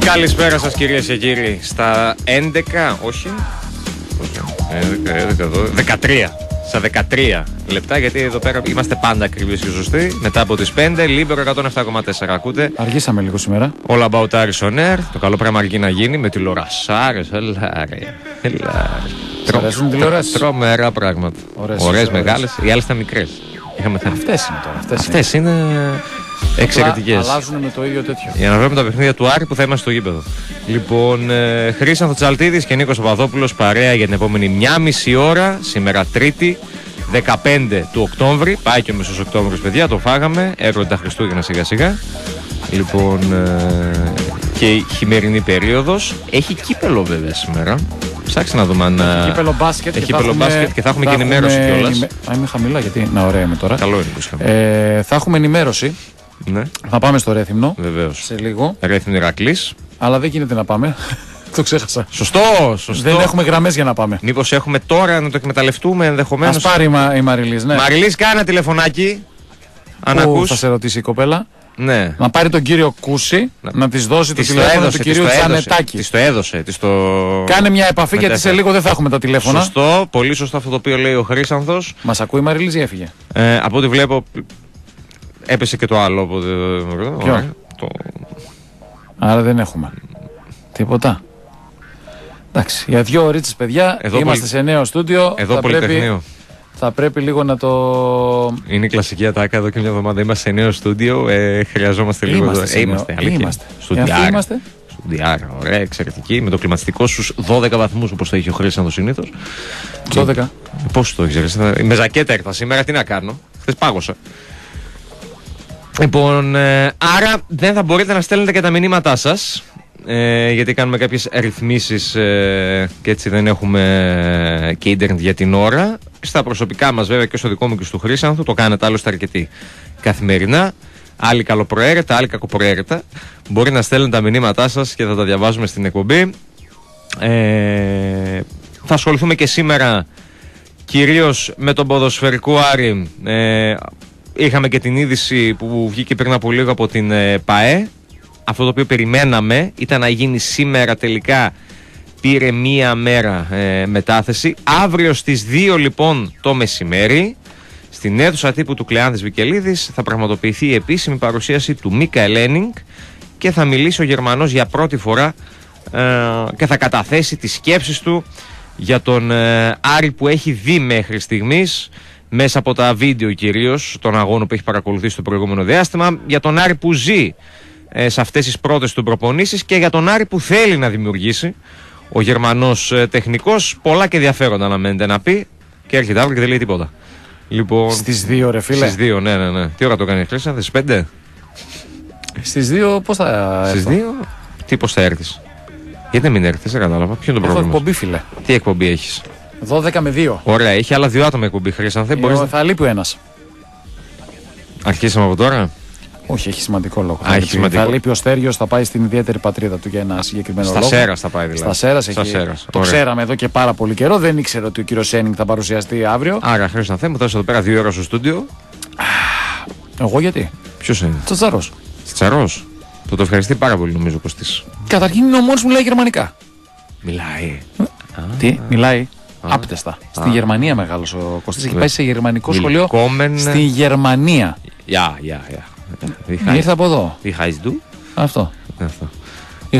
Καλησπέρα σας κυρίες και κύριοι. Στα 11, όχι, 13. Στα 13 λεπτά, γιατί εδώ πέρα είμαστε πάντα ακριβείς και σωστοί. Μετά από τις 5, Λίμπερο 107,4. Ακούτε. Αργήσαμε λίγο σήμερα. All About Aris on Air. Το καλό πράγμα αργεί να γίνει με τηλεορασάρες. Έλα. Αρέσουν τηλεοράσεις. Τρομερά πράγματα. Ωραίες μεγάλες. Οι άλλες ήταν μικρές. Αυτές είναι τώρα. Αυτές είναι εξαιρετικές. Αλλάζουν με το ίδιο τέτοιο. Για να βλέπουμε τα παιχνίδια του Άρη που θα είμαστε στο γήπεδο. Λοιπόν, Χρήσανθο Τσαλτίδης και Νίκος Παπαδόπουλος παρέα για την επόμενη 1,5 ώρα. Σήμερα Τρίτη, 15 του Οκτώβρη. Πάει και ο μεσός Οκτώβρης, παιδιά, το φάγαμε. Έρχονται τα Χριστούγεννα σιγά σιγά. Λοιπόν, και η χειμερινή περίοδος. Έχει κύπελο βέβαια σήμερα. Ψάξτε να δούμε αν. Έχει κύπελο μπάσκετ και θα έχουμε και ενημέρωση κιόλας. Είμαι χαμηλά γιατί. Να, ωραία είμαι τώρα. Καλό είναι. Θα έχουμε ενημέρωση. Ναι. Θα πάμε στο Ρέθυμνο. Βεβαίως. Σε λίγο. Ρέθυμνο Ηρακλής. Αλλά δεν γίνεται να πάμε. Το ξέχασα. Σωστό. Δεν έχουμε γραμμές για να πάμε. Μήπως έχουμε τώρα να το εκμεταλλευτούμε ενδεχομένως. Ας πάρει η Μαριλής, ναι. Μαριλής, κάνε ένα τηλεφωνάκι. Αν ακούς. Θα σε ρωτήσει η κοπέλα. Ναι. Να πάρει τον κύριο Κούση, να της δώσει το τηλέφωνο του κυρίου Τζανετάκη. Της το έδωσε. Κάνε μια επαφή γιατί σε λίγο δεν θα έχουμε τα τηλέφωνα. Σωστό, πολύ σωστό αυτό το οποίο λέει ο Χρήσανθος. Μας ακούει η Μαριλής ή έφυγε? Από ό,τι βλέπω έπεσε και το άλλο. Ποιο? Άρα δεν έχουμε τίποτα. Εντάξει, για 2 ωρίτσες παιδιά, εδώ είμαστε σε νέο στούντιο. Εδώ Πολυτεχνείο. Θα πρέπει λίγο να το. Είναι η κλασική ατάκα εδώ και μια εβδομάδα. Είμαστε σε νέο στούντιο. Χρειαζόμαστε λίγο. Είμαστε. Στουντιάρα, ωραία, εξαιρετική. Με το κλιματιστικό στους 12 βαθμούς όπως το είχε ο Χρήσανθος συνήθως. 12. Πώς το έχεις? Με ζακέτα ήρθα σήμερα, τι να κάνω. Χθες πάγωσα. Λοιπόν, άρα δεν θα μπορείτε να στέλνετε και τα μηνύματά σας. Γιατί κάνουμε κάποιες ρυθμίσεις και έτσι δεν έχουμε και ίντερνετ για την ώρα. Στα προσωπικά μας βέβαια και στο δικό μου και στο Χρήσανθο το κάνετε άλλωστε αρκετοί καθημερινά. Άλλοι καλοπροαίρετα, άλλοι κακοπροαίρετα. Μπορεί να στέλνετε τα μηνύματά σας και θα τα διαβάζουμε στην εκπομπή. Θα ασχοληθούμε και σήμερα κυρίως με τον ποδοσφαιρικό Άρη. Είχαμε και την είδηση που βγήκε πριν από λίγο από την ΠΑΕ. Αυτό το οποίο περιμέναμε ήταν να γίνει σήμερα, τελικά πήρε μία μέρα μετάθεση. Αύριο στις 2 λοιπόν το μεσημέρι στην αίθουσα τύπου του Κλεάνθης Βικελίδης θα πραγματοποιηθεί η επίσημη παρουσίαση του Μίκαελ Ένινγκ και θα μιλήσει ο Γερμανός για πρώτη φορά και θα καταθέσει τις σκέψεις του για τον Άρη που έχει δει μέχρι στιγμής, μέσα από τα βίντεο κυρίως των αγώνων που έχει παρακολουθήσει το προηγούμενο διάστημα, για τον Άρη που ζει σε αυτές τις πρώτες του προπονήσεις και για τον Άρη που θέλει να δημιουργήσει ο Γερμανός τεχνικός. Πολλά και ενδιαφέροντα αναμένεται να πει και έρχεται αύριο και δεν λέει τίποτα. Λοιπόν, στις 2 ρε φίλε. Στις 2, ναι. Τι ώρα το κάνει η Χρήσα, στις 5? Στις 2 πώς θα έρθω? Στις 2, τι πώς θα έρθεις? Γιατί μην έρθεις, δεν κατάλαβα. Ποιο είναι το πρόβλημα? Έχω εκπομπή φίλε. Τι εκπομπή έχεις? 12 με 2. Ωραία, έχει άλλα 2 άτομα εκπομπή Χρήσα. Θα λείπει ένας. Αρχίσαμε από τώρα. Όχι, έχει σημαντικό λόγο. Θα λείπει ο Στέργιος, θα πάει στην ιδιαίτερη πατρίδα του για ένα συγκεκριμένο λόγο. Στα Σέρας θα πάει δηλαδή. Στα Σέρας το ξέραμε εδώ και πάρα πολύ καιρό. Δεν ήξερα ότι ο κύριος Ένινγκ θα παρουσιαστεί αύριο. Άρα, Χρήστο, μου θα είσαι εδώ πέρα 2 ώρες στο στούντιο. Εγώ γιατί? Ποιος είναι? Τσατσαρός. Τσατσαρός. Το ευχαριστεί πάρα πολύ νομίζω ο Κωστής. Καταρχήν είναι ο μόνος που μιλάει γερμανικά. Μιλάει. Τι, μιλάει. Άπτεστα. Στη Γερμανία μεγάλος ο Κωστής. Έχει πάει σε γερμανικό σχολείο. Στη Γερμανία. Ήρθε από εδώ. Wie heißt du? Αυτό. Ich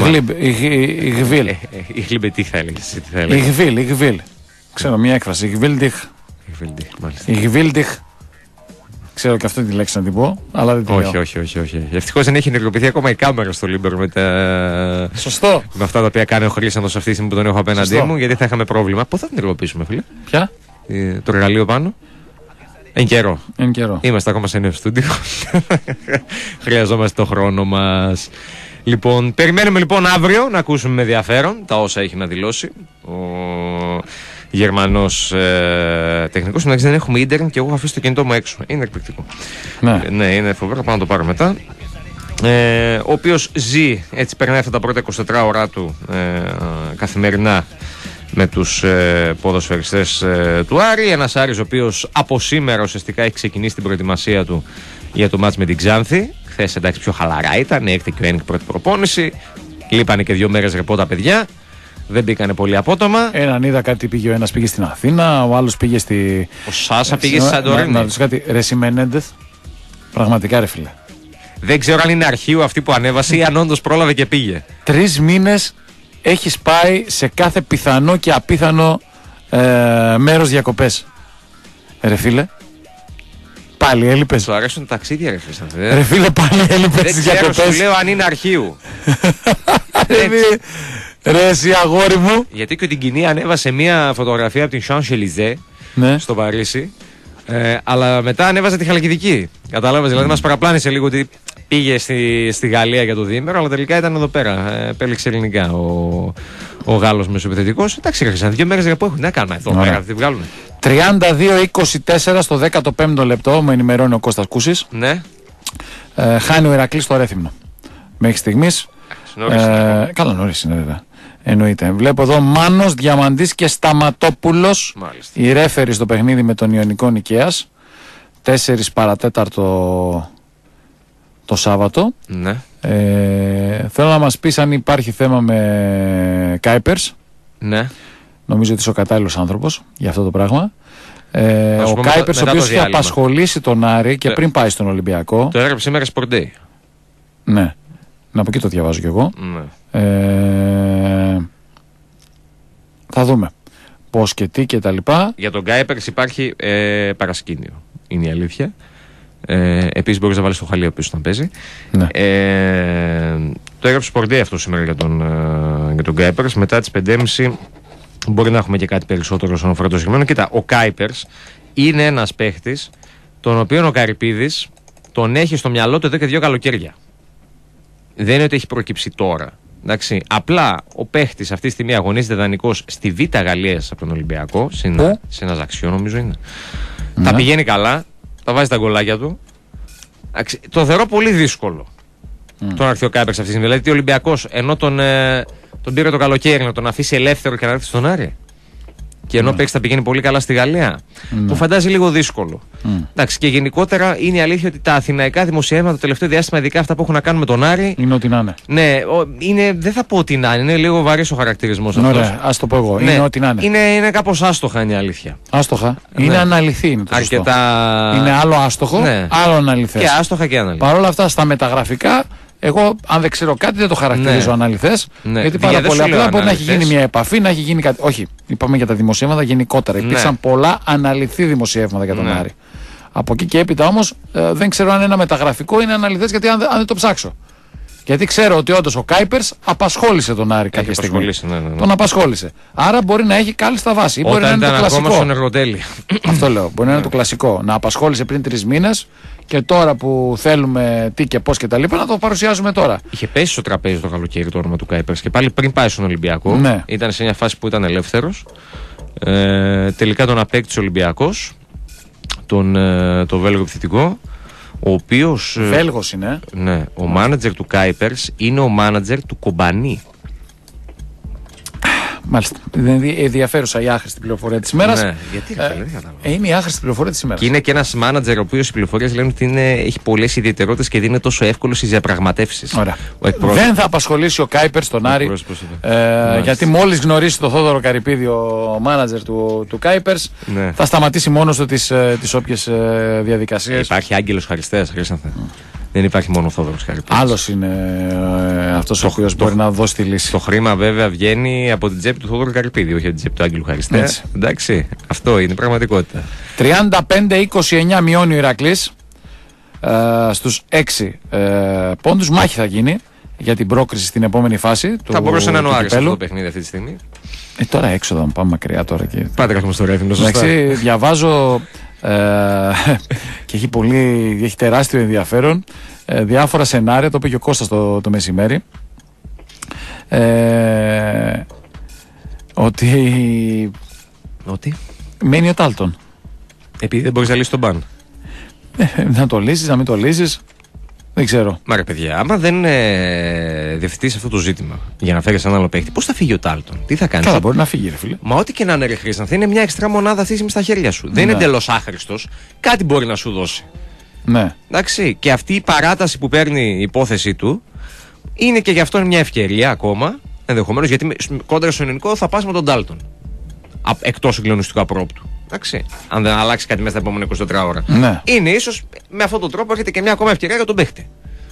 will. Τι θα έλεγες? Ich will. Ξέρω μια έκφραση. Ich will dich. Ξέρω και αυτή τη λέξη να την πω, αλλά δεν την λέω. Όχι. Ευτυχώς δεν έχει ενεργοποιηθεί ακόμα η κάμερα στο Λίμπερο με Σωστό. Με αυτά τα οποία κάνει ο Χρήσανθος αυτή τη στιγμή που τον έχω απέναντί μου, γιατί θα είχαμε πρόβλημα. Πού θα την ενεργοποιήσουμε, φίλε? Ποια? Το εργαλείο πάνω. Εν καιρό. Είμαστε ακόμα σε νέο στούντιο. Χρειαζόμαστε το χρόνο μας. Λοιπόν, περιμένουμε λοιπόν αύριο να ακούσουμε με ενδιαφέρον τα όσα έχει να δηλώσει ο Γερμανός τεχνικός. Εντάξει, δεν έχουμε ίντερνετ και εγώ έχω αφήσει το κινητό μου έξω. Είναι εκπληκτικό. Ναι, είναι φοβερό. Πάω να το πάρω μετά. Ο οποίος ζει, έτσι περνάει αυτά τα πρώτα 24 ώρα του καθημερινά με τους ποδοσφαιριστές του Άρη. Ένας Άρης ο οποίος από σήμερα ουσιαστικά έχει ξεκινήσει την προετοιμασία του για το μάτς με την Ξάνθη. Χθες εντάξει πιο χαλαρά ήταν, έρχεται και ο Ένικ πρώτη προπόνηση. Λείπανε και 2 μέρες ρεπό τα παιδιά. Δεν μπήκανε πολύ απότομα. Έναν είδα κάτι πήγε, ο ένας πήγε στην Αθήνα, ο άλλος πήγε στη. Ο Σάσα πήγε στη Σαντορίνη. Να ρωτήσω κάτι, ρε Σιμενέντεθ, πραγματικά ρε φίλε. Δεν ξέρω αν είναι αρχείο αυτή που ανέβασε ή αν όντως πρόλαβε και πήγε. 3 μήνες έχεις πάει σε κάθε πιθανό και απίθανο μέρος διακοπές. Ρε φίλε. Πάλι έλειπες. Σου αρέσουν τα ταξίδια, ρε φίλε. Ρε φίλε, πάλι έλειπες στις διακοπές. Δεν ξέρω, σου λέω αν είναι αρχείου. Ρε εσύ αγόρι μου. Γιατί και ο Τιγκινή ανέβασε μια φωτογραφία από την Champs-Élysées στο Παρίσι. Αλλά μετά ανέβαζε τη Χαλκιδική. Κατάλαβες, δηλαδή μας παραπλάνησε λίγο ότι πήγε στη Γαλλία για το διήμερο, αλλά τελικά ήταν εδώ πέρα. Επέλεξε ελληνικά ο Γάλλος μεσοεπιθετικός. Εντάξει, ρε 2 μέρες για που έχουν. Να κάνουμε εδώ πέρα, τι βγάλουν. 32-24 στο 15ο λεπτό, με ενημερώνει ο Κώστας Κούσης. Ναι. Χάνει ο Ηρακλής στο Ρέθυμνο. Μέχρι στιγμής. Καλά, νωρίς είναι βέβαια. Εννοείται. Βλέπω εδώ Μάνος, Διαμαντής και Σταματόπουλος. Μάλιστα. Οι ρέφεροι στο παιχνίδι με τον Ιωνικό Νικαίας. 4 παρατέταρτο το Σάββατο. Ναι. Θέλω να μας πεις αν υπάρχει θέμα με Κάιπερς. Ναι. Νομίζω ότι είσαι ο κατάλληλος άνθρωπος για αυτό το πράγμα. Ο Κάιπερς, ο οποίος είχε απασχολήσει τον Άρη και πριν πάει στον Ολυμπιακό. Το έγραψε σήμερα Sport Day. Ναι. Να από εκεί το διαβάζω κι εγώ. Ναι. Θα δούμε πώς και τι και τα λοιπά. Για τον Κάιπερς υπάρχει παρασκήνιο. Είναι η αλήθεια. Επίσης μπορείς να βάλεις το χαλί πίσω όταν παίζει. Ναι. Το έγραψε Sport Day αυτό σήμερα για τον Κάιπερς. Μετά τις 5.30 μπορεί να έχουμε και κάτι περισσότερο όσον αφορά το συγκεκριμένο. Κοίτα, ο Κάιπερς είναι ένας παίχτης τον οποίο ο Καρυπίδης τον έχει στο μυαλό του εδώ και 2 καλοκαίρια. Δεν είναι ότι έχει προκύψει τώρα. Εντάξει. Απλά ο παίχτης αυτή τη στιγμή αγωνίζεται δανεικός στη Β' Γαλλίας από τον Ολυμπιακό. Σε ένα Ζαξιό νομίζω είναι. Ναι. Τα πηγαίνει καλά. Θα βάζει τα γκολάκια του. Το θεωρώ πολύ δύσκολο τον έρθει ο Κάιπερς αυτή τη στιγμή. Δηλαδή ο Ολυμπιακός ενώ τον πήρε το καλοκαίρι να τον αφήσει ελεύθερο και να έρθει στον Άρη. Και ενώ παίξει θα πηγαίνει πολύ καλά στη Γαλλία. Μου φαντάζει λίγο δύσκολο. Εντάξει, και γενικότερα είναι η αλήθεια ότι τα αθηναϊκά δημοσιεύματα το τελευταίο διάστημα, ειδικά αυτά που έχουν να κάνουν με τον Άρη. Είναι ό,τι να είναι. Ναι, δεν θα πω ότι να είναι. Είναι λίγο βαρύς ο χαρακτηρισμός αυτός. Ωραία, ας το πω εγώ. Ναι, είναι ό,τι να είναι. Είναι κάπως άστοχα, είναι η αλήθεια. Άστοχα. Είναι αναλυθή. Είναι το σωστό. Είναι άλλο άστοχο, άλλο αναλυθές. Και άστοχα και αναλυθές. Παρ' όλα αυτά στα μεταγραφικά. Εγώ, αν δεν ξέρω κάτι, δεν το χαρακτηρίζω αναλυθές. Γιατί πάρα πολύ απλά μπορεί να έχει γίνει μια επαφή, να έχει γίνει κάτι. Όχι, είπαμε για τα δημοσιεύματα γενικότερα. Υπήρξαν πολλά αναλυθή δημοσιεύματα για τον Άρη. Από εκεί και έπειτα όμως δεν ξέρω αν ένα μεταγραφικό είναι αναλυθές, γιατί αν δεν το ψάξω. Γιατί ξέρω ότι όντως ο Κάιπερς απασχόλησε τον Άρη κάποια στιγμή. Τον απασχόλησε. Άρα μπορεί να έχει κάλλιστα βάση. Ή μπορεί να είναι το κλασικό. Αυτό λέω. Μπορεί να είναι το κλασικό. Να απασχόλησε πριν 3 μήνες. Και τώρα που θέλουμε τι και πώς και τα λοιπά, να το παρουσιάζουμε τώρα. Είχε πέσει στο τραπέζι το καλοκαίρι το όνομα του Κάιπερς και πάλι πριν πάει στον Ολυμπιακό. Ναι. Ήταν σε μια φάση που ήταν ελεύθερος. Τελικά τον απέκτησε ο Ολυμπιακός, το Βέλγο επιθετικό. Ο οποίος. Βέλγος είναι. Ναι. Ο μάνατζερ του Κάιπερς είναι ο μάνατζερ του Κομπανί. Μάλιστα. Είναι ενδιαφέρουσα η άχρηστη πληροφορία της ημέρας. Ναι, γιατί είναι η άχρηστη πληροφορία της ημέρας. Και είναι και ένας μάνατζερ ο οποίος οι πληροφορίες λένε ότι έχει πολλές ιδιαιτερότητες και δεν είναι τόσο εύκολο στις διαπραγματεύσεις. Δεν θα απασχολήσει ο Κάιπερς τον Άρη. Γιατί μόλις γνωρίσει τον Θόδωρο Καρυπίδη, ο μάνατζερ του Κάιπερς, θα σταματήσει μόνος του τις όποιες διαδικασίες. Υπάρχει άγγελος χαριστέας, Χρήστανθε. Δεν υπάρχει μόνο ο Θόδωρος Καρυπίδης. Άλλος είναι αυτός ο οποίος μπορεί να δώσει τη λύση. Το χρήμα βέβαια βγαίνει από την τσέπη του Θόδωρου Καρυπίδη, όχι από την τσέπη του Άγγελου Χαριστέα. Εντάξει, αυτό είναι η πραγματικότητα. 35-29 μειώνει ο Ηρακλής στους 6 πόντους. Μάχη θα γίνει για την πρόκριση στην επόμενη φάση. Θα μπορούσε να είναι ο Άρης αυτό το παιχνίδι αυτή τη στιγμή. Τώρα έξοδα, πάμε μακριά τώρα. Πάτε καθόλου στο Ρέθυμνο. Διαβάζω. Και έχει τεράστιο ενδιαφέρον διάφορα σενάρια, το είπε και ο Κώστας το μεσημέρι, ότι μένει ο Τάλτον επειδή δεν μπορείς να λύσεις τον μπαν. Να το λύσεις, να μην το λύσεις, δεν ξέρω. Μα ρε παιδιά, άμα δεν διευθυνθείς αυτό το ζήτημα για να φέρεις έναν άλλο παίκτη, πώς θα φύγει ο Τάλτον, τι θα κάνεις? Καλά, μπορεί να φύγει, ρε φίλε. Μα ό,τι και να είναι, ρε Χρήστον, θα είναι μια εξτρά μονάδα αυτή στα χέρια σου. Δεν είναι εντελώς άχρηστος. Κάτι μπορεί να σου δώσει. Ναι. Εντάξει. Και αυτή η παράταση που παίρνει η υπόθεση του είναι και γι' αυτό μια ευκαιρία ακόμα, ενδεχομένως, γιατί κόντρα στον Ειρηνικό θα πας με τον Ντάλτον. Εκτός συγκλονιστικού απρόπτου. Εντάξει, αν δεν αλλάξει κάτι μέσα στα επόμενα 24 ώρα. Ναι. Είναι ίσως με αυτόν τον τρόπο έρχεται και μια ακόμα ευκαιρία για τον παίχτη.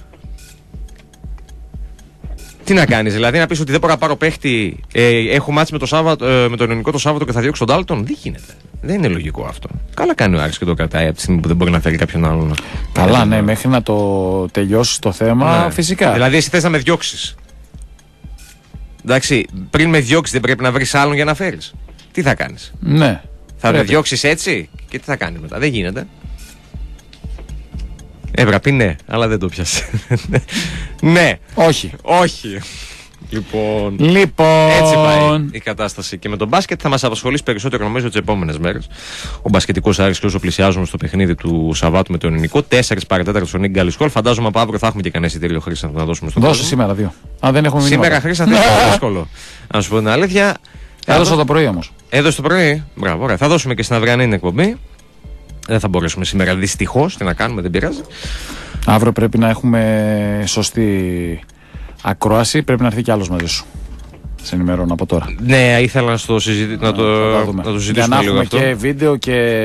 Τι να κάνεις, δηλαδή να πεις ότι δεν μπορώ να πάρω παίχτη, έχω μάτς με τον Ειρηνικό το Σάββατο και θα διώξω τον Ντάλτον? Δεν γίνεται. Δεν είναι λογικό αυτό. Καλά κάνει ο Άρης και το κρατάει από τη στιγμή που δεν μπορεί να φέρει κάποιον άλλον. Καλά, ναι, μέχρι να το τελειώσει το θέμα, φυσικά. Δηλαδή, εσύ θες να με διώξεις. Εντάξει, πριν με διώξεις δεν πρέπει να βρεις άλλον για να φέρεις? Τι θα κάνεις? Ναι. Θα με διώξεις έτσι και τι θα κάνεις μετά? Δεν γίνεται. Έπρεπε να πει ναι, αλλά δεν το πιάσε. Ναι. Όχι. Λοιπόν, έτσι πάει η κατάσταση. Και με τον μπάσκετ θα μας απασχολήσει περισσότερο νομίζω τις επόμενες μέρες. Ο μπασκετικός Άρης και όσο πλησιάζουμε στο παιχνίδι του Σαββάτου με τον Ειρηνικό, 4 παρατέταρτο στο Νίγκ Γκάλι Χολ. Φαντάζομαι από αύριο θα έχουμε και κανένα εισιτήριο Χρήσα να δώσουμε στον κόσμο. Δώσε σήμερα 2. Αν δεν έχουμε μήνυμα. Σήμερα Χρήσα θα είναι δύσκολο. Να σου πω την αλήθεια. Έδωσα το πρωί όμως. Έδωσε το πρωί. Μπράβο, ωραία. Θα δώσουμε και στην αυριανή εκπομπή. Δεν θα μπορέσουμε σήμερα δυστυχώς. Τι να κάνουμε, δεν πειράζει. Αύριο πρέπει να έχουμε σωστή ακρόαση, πρέπει να έρθει κι άλλος μαζί σου. Σε ενημερώνω από τώρα. Ναι, ήθελα να το συζητήσουμε για να λίγο έχουμε αυτό. Και βίντεο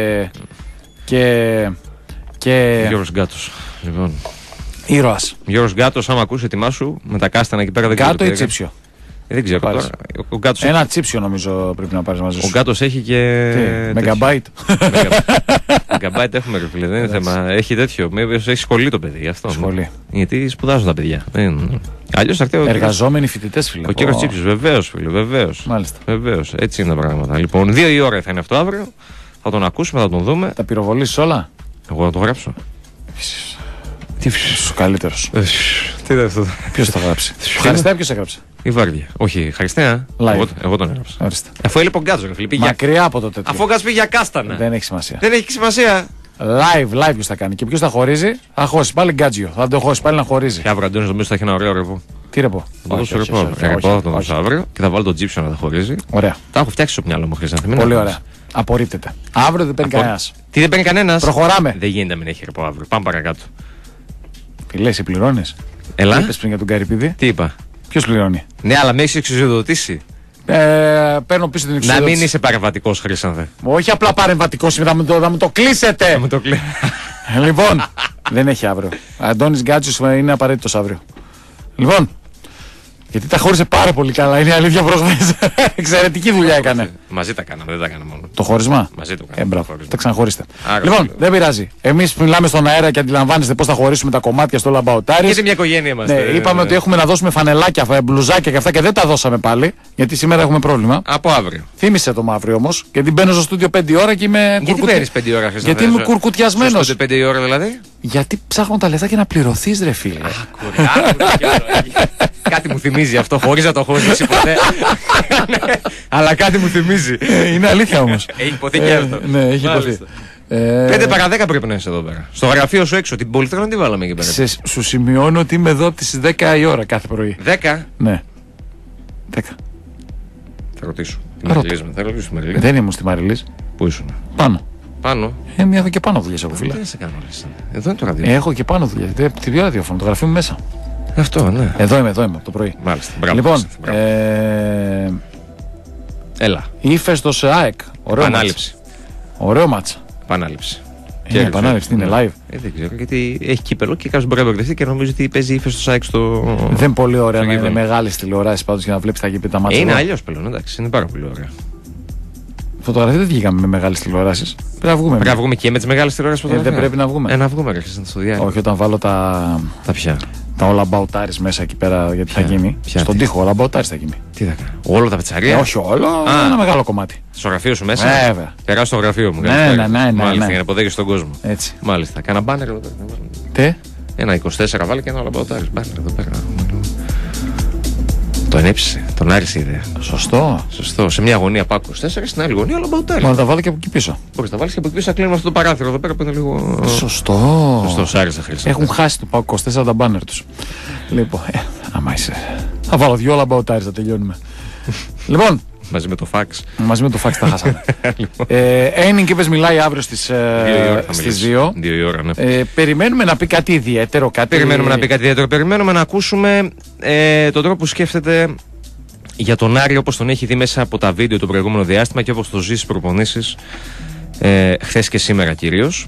και Γιώργος Γκάτος. Λοιπόν. Ήρωας. Γιώργος Γκάτος, άμα ακούσει, ετοιμάσου με τα κάστανα εκεί πέρα. Γκάτο ή τσίψιο? Δεν ξέρω τώρα. Ένα τσίψιο νομίζω πρέπει να πάρεις μαζί σου. Ο Γκάτος έχει και. Μεγαμπάιτ. Μεγαμπάιτ έχουμε, ρε φίλε, δεν είναι θέμα. Έχει τέτοιο. Έχει σχολή το παιδί. Αυτό. Σχολή. Γιατί σπουδάζουν τα παιδιά. Αλλιώς θα χταίω. Εργαζόμενοι φοιτητές, φίλε. Ο κύριος Τσίψιος, βεβαίως, φίλε. Βεβαίως. Μάλιστα. Βεβαίως. Έτσι είναι τα πράγματα. Λοιπόν, 2 η ώρα θα είναι αυτό αύριο. Θα τον ακούσουμε, θα τον δούμε. Τα πυροβολήσεις όλα. Εγώ να το γράψω. Τι ο καλύτερος. Τι είναι αυτό? Ποιος το γράψει? Ευχαριστώ, ποιος έγραψε? Η Βάρδια. Όχι, Χαριστέα. Εγώ τον έγραψα. Αφού έλειπε ο Γκάτος, ρε φίλε. Μακριά από το τέτοιο. Αφού ο Γκάτος πήγε για κάστανα. Δεν έχει σημασία. Δεν έχει σημασία. Live ποιος θα κάνει. Και ποιος θα χωρίζει? Θα χώσει πάλι Γκάτζιο. Θα το χώσει πάλι να χωρίζει. Και αύριο Αντώνης νομίζω θα έχει ένα ωραίο ρεπό. Τι ρεπό? Θα δώσω ρεπό. Θα το δώσω αύριο και θα βάλω τον Τζίψιο να τα χωρίζει. Ωραία. Τα έχω φτιάξει στο μυαλό μου, Χρυσάνθη. Πολύ ωραία. Απορρίπτεται. Αύριο δεν παίρνει κανένας. Τι δεν παίρνει κανένας? Προχωράμε. Δεν γίνεται να μην έχει ρεπό αύριο. Πάμε παρακάτω. Τι λες, πληρώνεις? Έλα. Είπες πριν για τον Καρυπίδη. Τι είπα? Ποιος πληρώνει? Ναι, αλλά με έχεις εξουσιοδοτήσει. Παίρνω πίσω την εξουσιοδότηση. Να μην είσαι παρεμβατικός, Χρυσάνθε. Όχι απλά παρεμβατικός, θα μου το κλείσετε. Λοιπόν, δεν έχει αύριο. Αντώνης Γκάτσιος είναι απαραίτητος αύριο. Λοιπόν, γιατί τα χώρισε πάρα πολύ καλά, είναι η αλήθεια προχθές. Εξαιρετική δουλειά έκανε. Μαζί τα κάναμε, δεν τα έκανα μόνο. Το χωρισμα? Μαζί το κάναμε. Μπράβο, τα ξαναχωρίστε. Λοιπόν, δεν πειράζει. Εμείς μιλάμε στον αέρα και αντιλαμβάνεστε πώς θα χωρίσουμε τα κομμάτια στο Λαμπαοτάρι. Γιατί μια οικογένεια είμαστε. Ναι, είπαμε ότι έχουμε να δώσουμε φανελάκια, μπλουζάκια και αυτά και δεν τα δώσαμε πάλι. Γιατί σήμερα έχουμε πρόβλημα. Από αύριο. Θύμισε το αύριο όμως, γιατί μπαίνω στο στούντιο 5 ώρα και είμαι κουρκουτιασμένος. 5 ώρα, γιατί είμαι κουρκουτιασμένος. Στο 5 ώρα δηλαδή. Γιατί ψάχνω τα λεφτά και να πληρωθείς, ρε φίλε. Κάτι μου θυμίζει αυτό, χωρίς να το έχω ζήσει ποτέ. Αλλά κάτι μου θυμίζει. Είναι αλήθεια όμως. Έχει υποθεί και αυτό. Ναι, έχει υποθεί. 5 παρά 10 πρέπει να είσαι εδώ πέρα. Στο γραφείο σου έξω, την πολυτέλεια την βάλαμε εκεί πέρα. Σου σημειώνω ότι είμαι εδώ από τις 10 η ώρα κάθε πρωί. 10? Ναι. 10. Θα ρωτήσω. Θα ρωτήσω τη Μαριλή. Δεν ήμουν στη Μαριλής. Πού ήσουν? Πάνω. Έχω και πάνω δουλειές, έχω φίλε. Δεν σε κάνω, εδώ είναι το ραδιόφωνο. Έχω και πάνω δουλειές. Τη πιο ραδιόφωνο, το γραφείο μου μέσα. Αυτό, ναι. Εδώ είμαι από το πρωί. Μάλιστα. Μπράβο, λοιπόν, έλα. Ύφεστος ΑΕΚ. Επανάληψη. Ωραίο μάτς. Επανάληψη. Είναι επανάληψη, είναι live. Δεν ξέρω, γιατί έχει κύπελο και κάποιος μπορεί να μπερδευτεί και νομίζει ότι παίζει ύφεστος ΑΕΚ στο. Δεν είναι πολύ ωραία να είναι μεγάλες τηλεοράσεις πάντως για να βλέπεις τα γήπεδα μάτσα. Είναι αλλιώς πλέον, εντάξει, είναι πάρα πολύ ωραία. Φωτογραφία δεν βγήκαμε με μεγάλες τηλεοράσεις. Πρέπει να βγούμε. Πρέπει να βγούμε και με τις μεγάλες τηλεοράσεις. Δεν πρέπει να βγούμε. Να βγούμε, ρε, στο διάλειμμα. Όχι, όταν βάλω τα πια. Τα όλα μπαουτάρις μέσα εκεί πέρα, γιατί θα γίνει. Στον τοίχο, όλα μπαουτάρις θα γίνει. Τι θα κάνει? Όλο τα πετσαρία? Όχι όλο, ένα μεγάλο κομμάτι. Στο γραφείο σου μέσα? Βέβαια. Περάσω στο γραφείο μου. Ναι. Μάλιστα, για να υποδέχεσαι τον κόσμο. Έτσι. Μάλιστα. Κάνα μπάνερ εδώ πέρα. Τι? Ένα 24 βάλει και ένα όλα μπαουτάρις. Μπάνερ εδώ πέρα. Τον έψησε, τον άρισε η ιδέα. Σωστό. Σε μια γωνία πάω 24, στην άλλη γωνία όλα μπαουτάρι. Μα να τα βάλω και από εκεί πίσω. Μπορείς να τα βάλεις και από εκεί πίσω, να κλείνουμε αυτό το παράθυρο εδώ πέρα που είναι λίγο. Σωστό. Άρεσε χρήσιμο. Έχουν χάσει το πάω 24 τα μπάνερ τους. Λοιπόν, άμα είσαι. Θα βάλω 2 όλα μπαουτάρι, θα τελειώνουμε. Λοιπόν, Μαζί με το φαξ. Μαζί με το φαξ τα χάσαμε. Ένινγκ, είπες, μιλάει αύριο στις 2. 2 η ώρα, ναι. Περιμένουμε να πει κάτι ιδιαίτερο. Περιμένουμε να πει κάτι ιδιαίτερο. Περιμένουμε να ακούσουμε τον τρόπο που σκέφτεται για τον Άρη, όπως τον έχει δει μέσα από τα βίντεο το προηγούμενο διάστημα και όπως το ζει στις προπονήσεις χθες και σήμερα κυρίως.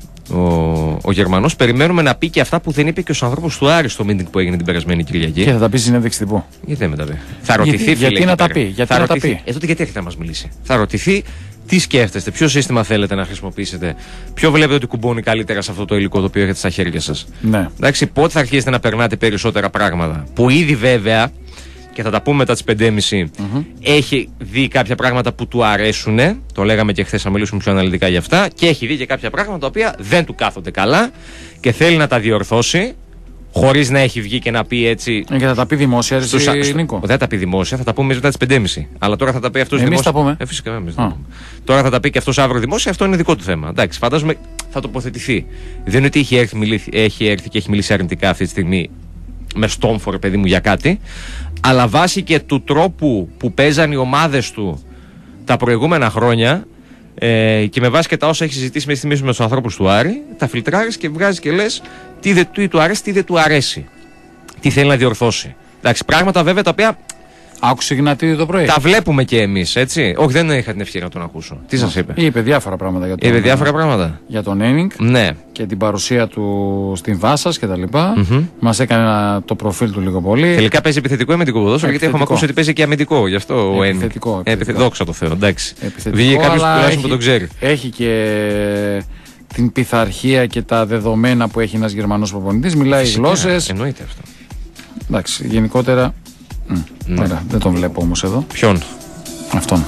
Ο Γερμανός. Περιμένουμε να πει και αυτά που δεν είπε και ο ανθρώπους του Άρη στο meeting που έγινε την περασμένη Κυριακή. Και θα τα πει συνέντευξη τύπου. Γιατί δεν με τα πει. Θα ρωτηθεί, γιατί να τα πει. Γιατί έρχεται να μας μιλήσει. Θα ρωτηθεί τι σκέφτεστε, ποιο σύστημα θέλετε να χρησιμοποιήσετε, ποιο βλέπετε ότι κουμπώνει καλύτερα σε αυτό το υλικό το οποίο έχετε στα χέρια σας. Ναι. Εντάξει, πότε θα αρχίσετε να περνάτε περισσότερα πράγματα. Που ήδη βέβαια, και θα τα πούμε μετά τις 5.30, έχει δει κάποια πράγματα που του αρέσουν. Το λέγαμε και χθες, θα μιλήσουμε πιο αναλυτικά για αυτά. Και έχει δει και κάποια πράγματα τα οποία δεν του κάθονται καλά και θέλει να τα διορθώσει, χωρίς να έχει βγει και να πει έτσι. Και θα τα πει δημόσια, Νίκο. Δεν θα τα πει δημόσια, θα τα πούμε μετά τις 5.30. Αλλά τώρα θα τα πει αυτός δημόσια. Εμείς τα πούμε. Φυσικά, εμείς τα πούμε. Τώρα θα τα πει και αυτός αύριο δημόσια, αυτό είναι δικό του θέμα. Εντάξει, φαντάζομαι θα τοποθετηθεί. Δεν είναι ότι έχει έρθει και έχει μιλήσει αρνητικά αυτή τη στιγμή με στόμφορ, παιδί μου, για κάτι. Αλλά βάσει και του τρόπου που παίζαν οι ομάδες του τα προηγούμενα χρόνια και με βάση και τα όσα έχει συζητήσει με στιγμής με τους ανθρώπους του Άρη, τα φιλτράρεις και βγάζεις και λες τι του αρέσει, τι δεν του αρέσει. Τι θέλει να διορθώσει. Εντάξει, πράγματα βέβαια τα οποία. Άκουσε Γνατίδη το πρωί. Τα βλέπουμε και εμείς, έτσι. Όχι, δεν είχα την ευκαιρία να τον ακούσω. Τι σας είπε. Είπε διάφορα πράγματα για τον. Είπε διάφορα πράγματα. Για τον Ένινγκ. Ναι. Και την παρουσία του στην Βάσας και τα λοιπά. Μας έκανε το προφίλ του λίγο πολύ. Τελικά παίζει επιθετικό ή αμυντικό ποδόσφαιρο, γιατί έχουμε ακούσει ότι παίζει και αμυντικό. Γι' αυτό ο Ένινγκ. Δόξα τω Θεώ, εντάξει. Βγήκε κάποιος τουλάχιστον που τον ξέρει. Έχει και την πειθαρχία και τα δεδομένα που έχει ένας Γερμανός προπονητής. Μιλάει γλώσσες. Εννοείται αυτό. Εντάξει, γενικότερα. Ναι. Ωραία, δεν τον βλέπω όμως εδώ. Ποιον? Αυτόν.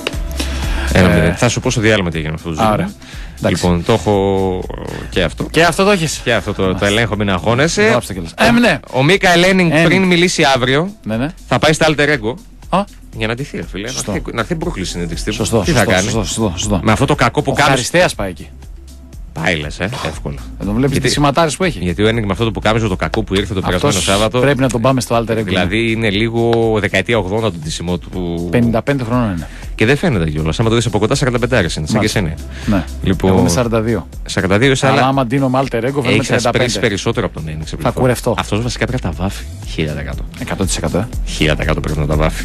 Θα σου πω στο διάλειμμα τι έγινε αυτό το ζήτημα. Λοιπόν, το έχω και αυτό. Και αυτό το έχεις. Και αυτό το ελέγχω, μην αγχώνεσαι. Ναι. Ο Μίκαελ Ένινγκ πριν μιλήσει αύριο θα πάει στα Alter Ego. Για να ντυθεί, φίλε. Να έρθει πρόκληση συνέντευξη. Σωστό. Τι θα κάνει. Με αυτό το κακό που κάνει. Ο Χαριστέας πάει εκεί. Πάει λες, εύκολα. Δεν τον βλέπεις τις σηματάρες που έχει. Γιατί ο Ένινγκ με αυτό το που κάμιζε το κακό που ήρθε το περασμένο Σάββατο. Πρέπει να τον πάμε στο Alter Ego. Δηλαδή είναι λίγο δεκαετία 80 το ντύσιμό του. 55 χρόνων είναι. Και δεν φαίνεται κιόλας. Άμα το δεις από κοντά, 45 είναι. Σαν και εσένα. Ναι. Λοιπόν, εγώ είμαι 42. 42 είσαι, αλλά άμα ντύνω με Alter Ego φαίνεται 35. Έχεις περισσότερο από τον Ένινγκ. Θα κουρευτώ. Αυτός βασικά πρέπει να τα βάφει. 1000%. 1000% πρέπει να τα βάφει.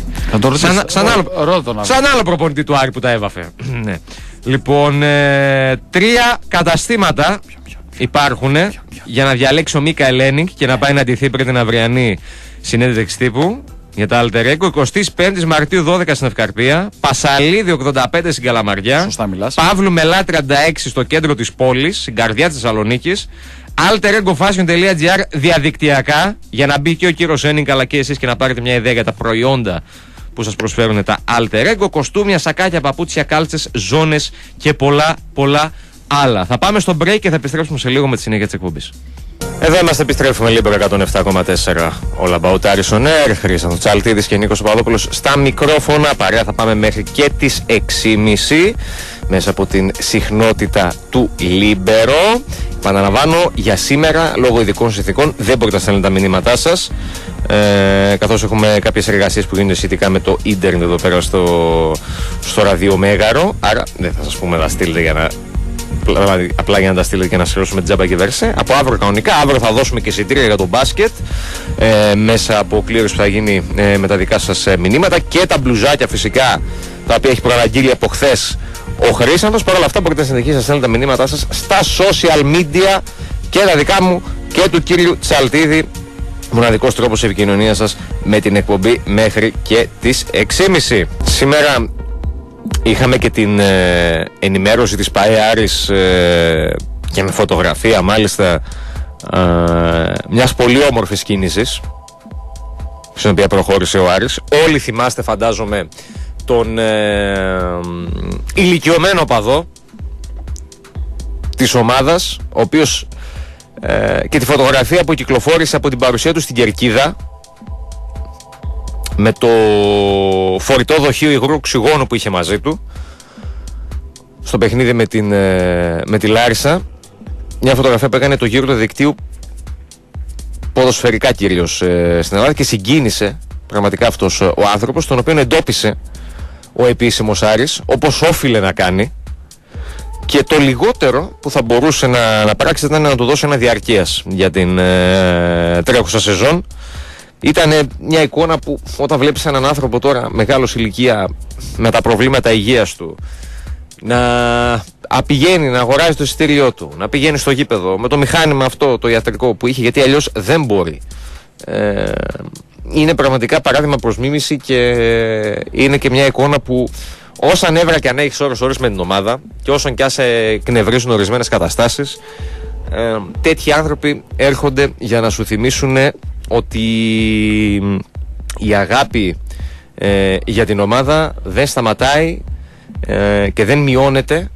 Σαν άλλο προπονητή του Άρη που τα έβαφε. Ναι. Λοιπόν, 3 καταστήματα υπάρχουν για να διαλέξει ο Μίκαελ Ένινγκ και να πάει να ντυθεί πριν την αυριανή συνέντευξη τύπου για τα Alter Ego. 25 Μαρτίου 12 στην Ευκαρπία, Πασαλίδη 85 στην Καλαμαριά. Σωστά μιλάς. Παύλου Μελά 36 στο κέντρο της πόλης, στην καρδιά της Θεσσαλονίκης. alteregofashion.gr διαδικτυακά για να μπει και ο κύριος Ένινγκ αλλά και εσείς και να πάρετε μια ιδέα για τα προϊόντα που σας προσφέρουν τα Alter Ego, κοστούμια, σακάκια, παπούτσια, κάλτσες, ζώνες και πολλά άλλα. Θα πάμε στο break και θα επιστρέψουμε σε λίγο με τη συνέχεια της εκπομπής. Εδώ είμαστε, επιστρέφουμε λίγο 107,4 All About Aris on Air. Χρήστος Τσαλτίδης και Νίκος Παπαδόπουλος στα μικρόφωνα. Παρέα θα πάμε μέχρι και τις 6.30 μέσα από την συχνότητα του Λίμπερο. Επαναλαμβάνω, για σήμερα λόγω ειδικών συνθηκών δεν μπορείτε να στέλνετε τα μηνύματά σας, καθώς έχουμε κάποιες εργασίες που γίνονται σχετικά με το ίντερνετ εδώ πέρα στο ραδιομέγαρο. Άρα δεν θα σας πούμε να στείλετε για να. Απλά για να τα στείλετε και να συρρώσουμε τζάμπα και βέρσε. Από αύριο κανονικά, αύριο θα δώσουμε και εισιτήρια για το μπάσκετ μέσα από κλήρωση που θα γίνει με τα δικά σας μηνύματα και τα μπλουζάκια φυσικά τα οποία έχει προαναγγείλει από χθες ο Χρήσαντος. Παρ' όλα αυτά μπορείτε να συνεχίσετε να στέλνετε τα μηνύματά σας στα social media και τα δικά μου και του κύριου Τσαλτίδη. Μοναδικός τρόπος επικοινωνίας σας με την εκπομπή μέχρι και τις 6.30. Σήμερα είχαμε και την ενημέρωση της ΠΑΕ Άρης και με φωτογραφία μάλιστα μιας πολύ όμορφης κίνησης στην οποία προχώρησε ο Άρης. Όλοι θυμάστε φαντάζομαι τον ηλικιωμένο οπαδό της ομάδας, ο οποίος και τη φωτογραφία που κυκλοφόρησε από την παρουσία του στην Κερκίδα με το φορητό δοχείο υγρού οξυγόνου που είχε μαζί του στο παιχνίδι με τη Λάρισα. Μια φωτογραφία που έκανε το γύρο του δικτύου ποδοσφαιρικά κυρίως στην Ελλάδα και συγκίνησε πραγματικά αυτός ο άνθρωπος, τον οποίο εντόπισε ο επίσημος Άρης, όπως όφιλε να κάνει, και το λιγότερο που θα μπορούσε να πράξει ήταν να του δώσει ένα διαρκείας για την τρέχουσα σεζόν. Ήταν μια εικόνα που όταν βλέπεις έναν άνθρωπο τώρα μεγάλος ηλικία με τα προβλήματα υγείας του να πηγαίνει να αγοράζει το εισιτήριό του, να πηγαίνει στο γήπεδο με το μηχάνημα αυτό το ιατρικό που είχε, γιατί αλλιώς δεν μπορεί, είναι πραγματικά παράδειγμα προς μίμηση και είναι και μια εικόνα που όσα νεύρα και αν έχεις ώρες με την ομάδα και όσον κι ας εκνευρίζουν ορισμένες καταστάσεις, τέτοιοι άνθρωποι έρχονται για να σου θυμίσουν ότι η αγάπη για την ομάδα δεν σταματάει και δεν μειώνεται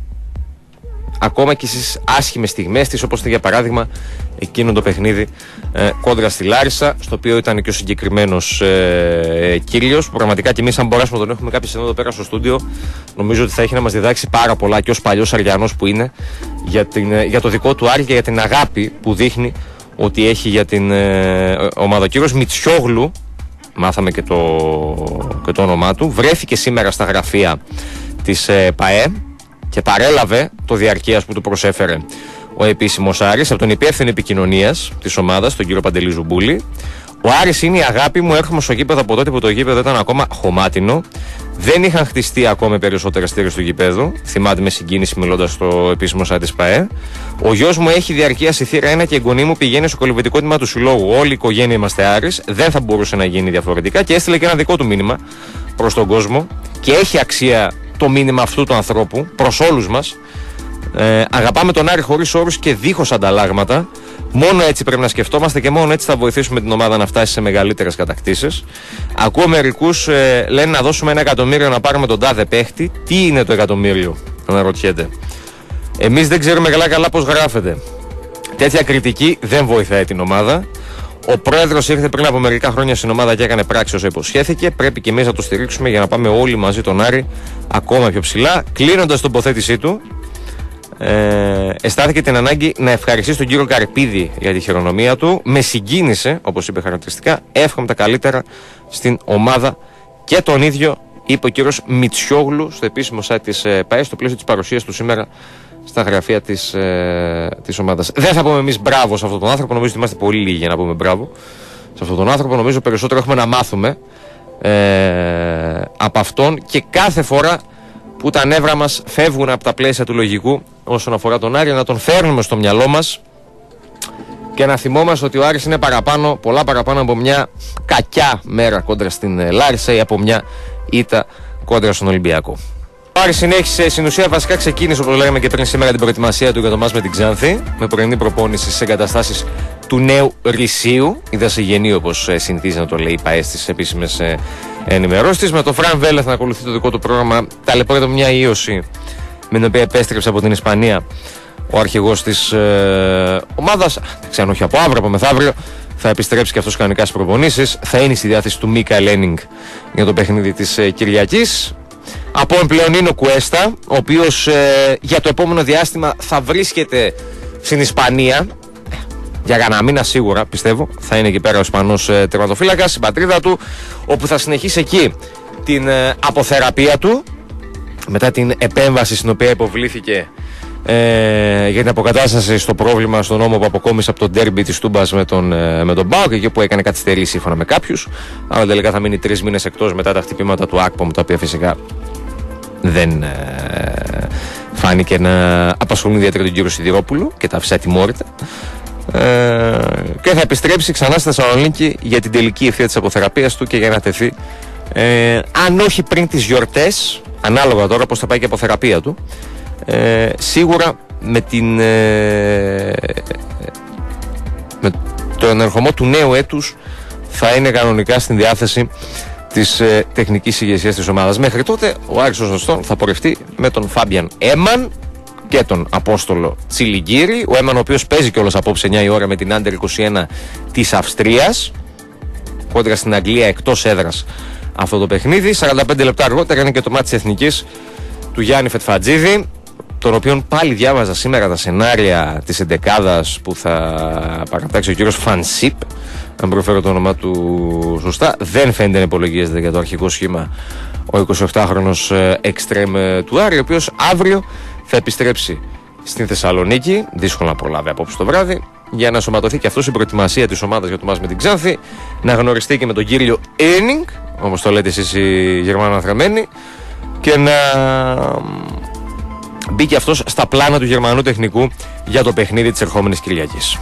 ακόμα και στις άσχημες στιγμές της, όπως για παράδειγμα εκείνο το παιχνίδι κόντρα στη Λάρισα, στο οποίο ήταν και ο συγκεκριμένος Κύριος, που πραγματικά και εμείς αν μπορέσουμε να τον έχουμε κάποια στιγμή εδώ πέρα στο στούντιο, νομίζω ότι θα έχει να μας διδάξει πάρα πολλά και ως παλιός Αριανός που είναι για το δικό του Άρη και για την αγάπη που δείχνει ότι έχει για την ομάδα. Ο κύριος Μητσιόγλου, μάθαμε και το όνομά του, βρέθηκε σήμερα στα γραφεία της ΠΑΕ και παρέλαβε το διαρκείας που του προσέφερε ο επίσημος Άρης από τον υπεύθυνο επικοινωνίας της ομάδας, τον κύριο Παντελή Ζουμπούλη. Ο Άρης είναι η αγάπη μου, έρχομαι στο γήπεδο από τότε που το γήπεδο ήταν ακόμα χωμάτινο. Δεν είχαν χτιστεί ακόμα περισσότερες στήρες του γηπέδου. Θυμάται με συγκίνηση μιλώντας στο επίσημο site της ΠΑΕ. Ο γιος μου έχει διαρκεία στη θύρα 1 και η εγγονή μου πηγαίνει στο κολυβητικό τμήμα του συλλόγου. Όλη η οικογένεια είμαστε Άρης. Δεν θα μπορούσε να γίνει διαφορετικά και έστειλε και ένα δικό του μήνυμα προς τον κόσμο. Και έχει αξία το μήνυμα αυτού του ανθρώπου προς όλους μας. Αγαπάμε τον Άρη χωρίς όρους και δίχως ανταλλάγματα. Μόνο έτσι πρέπει να σκεφτόμαστε και μόνο έτσι θα βοηθήσουμε την ομάδα να φτάσει σε μεγαλύτερες κατακτήσεις. Ακούω μερικούς λένε να δώσουμε 1 εκατομμύριο να πάρουμε τον τάδε παίχτη. Τι είναι το εκατομμύριο, αναρωτιέται. Εμείς δεν ξέρουμε καλά πώς γράφεται. Τέτοια κριτική δεν βοηθάει την ομάδα. Ο πρόεδρος ήρθε πριν από μερικά χρόνια στην ομάδα και έκανε πράξη όσο υποσχέθηκε. Πρέπει και εμείς να το στηρίξουμε για να πάμε όλοι μαζί τον Άρη ακόμα πιο ψηλά. Κλείνοντας την τοποθέτησή του, αισθάνθηκε την ανάγκη να ευχαριστήσει τον κύριο Καρπίδη για τη χειρονομία του. Με συγκίνησε, όπως είπε χαρακτηριστικά. Εύχομαι τα καλύτερα στην ομάδα και τον ίδιο, είπε ο κύριος Μητσιόγλου στο επίσημο site της ΠΑΕ, στο πλαίσιο της παρουσίας του σήμερα στα γραφεία της ομάδας. Δεν θα πούμε εμείς μπράβο σε αυτόν τον άνθρωπο, νομίζω ότι είμαστε πολύ λίγοι για να πούμε μπράβο σε αυτόν τον άνθρωπο. Νομίζω περισσότερο έχουμε να μάθουμε από αυτόν και κάθε φορά που τα νεύρα μας φεύγουν από τα πλαίσια του λογικού όσον αφορά τον Άρη, να τον φέρνουμε στο μυαλό μας και να θυμόμαστε ότι ο Άρης είναι πολλά παραπάνω από μια κακιά μέρα κόντρα στην Λάρισα ή από μια ήττα κόντρα στον Ολυμπιακό. Ο Άρης συνέχισε, στην ουσία βασικά ξεκίνησε, όπως λέγαμε και πριν σήμερα, την προετοιμασία του για το μάτς με την Ξάνθη, με πρωινή προπόνηση στις εγκαταστάσεις του νέου Ρησίου, η Δασηγενή όπως συνηθίζει να το λέει η ΠΑΕ στις επίσημες ενημερώσεις της. Με το Φραν Βέλεθ να ακολουθεί το δικό του πρόγραμμα. Ταλαιπωρείται μια ίωση με την οποία επέστρεψε από την Ισπανία ο αρχηγός της ομάδας. Δεν ξέρω, όχι από αύριο, από μεθαύριο. Θα επιστρέψει και αυτός κανονικά στις προπονήσεις. Θα είναι στη διάθεση του Μίκαελ Ένινγκ για το παιχνίδι της Κυριακής. Από πλέον είναι ο Κουέστα, ο οποίος για το επόμενο διάστημα θα βρίσκεται στην Ισπανία. Για κανένα μήνα σίγουρα, πιστεύω, θα είναι εκεί πέρα ο Ισπανός τερματοφύλακας, στην πατρίδα του, όπου θα συνεχίσει εκεί την αποθεραπεία του μετά την επέμβαση στην οποία υποβλήθηκε για την αποκατάσταση στο πρόβλημα στον νόμο που αποκόμισε από το ντέρμπι της Τούμπας με τον ΠΑΟΚ, εκεί που έκανε καθυστερήσει σύμφωνα με κάποιους, αλλά τελικά θα μείνει 3 μήνες εκτός μετά τα χτυπήματα του ΑΚΠΟΜ, τα οποία φυσικά δεν φάνηκε να απασχολούν ιδιαίτερα τον κύριο Σιδηρόπουλο και τα άφησε ατιμόρυτα. Και θα επιστρέψει ξανά στη Θεσσαλονίκη για την τελική ευθεία της αποθεραπείας του και για να τεθεί, αν όχι πριν τις γιορτές, ανάλογα τώρα πώς θα πάει και η αποθεραπεία του, σίγουρα με τον ερχομό του νέου έτους θα είναι κανονικά στην διάθεση της τεχνικής ηγεσίας της ομάδας. Μέχρι τότε ο Άρης ως γνωστό θα πορευτεί με τον Φάμπιαν Έμαν και τον Απόστολο Τσιλιγκύρη. Ο Έμαν, ο οποίος παίζει κιόλας απόψε 9 η ώρα με την Άντερ 21 της Αυστρίας κόντρα στην Αγγλία εκτός έδρας αυτό το παιχνίδι. 45 λεπτά αργότερα είναι και το μάτι της Εθνικής του Γιάννη Φετφατζίδη, τον οποίον πάλι διάβαζα σήμερα τα σενάρια της εντεκάδας που θα παρατάξει ο κύριος Φανσίπ, αν προφέρω το όνομά του σωστά. Δεν φαίνεται να υπολογίζεται για το αρχικό σχήμα ο 28χρονος εξτρέμ του Άρη, ο οποίος αύριο θα επιστρέψει στην Θεσσαλονίκη, δύσκολο να προλάβει απόψε το βράδυ, για να σωματωθεί και αυτό στην προετοιμασία της ομάδας για το μάτς με την Ξάνθη, να γνωριστεί και με τον κύριο Ένινγκ, όπως το λέτε εσείς οι Γερμανοαθραμένοι, και να μπει και αυτός στα πλάνα του Γερμανού τεχνικού για το παιχνίδι της ερχόμενης Κυριακής.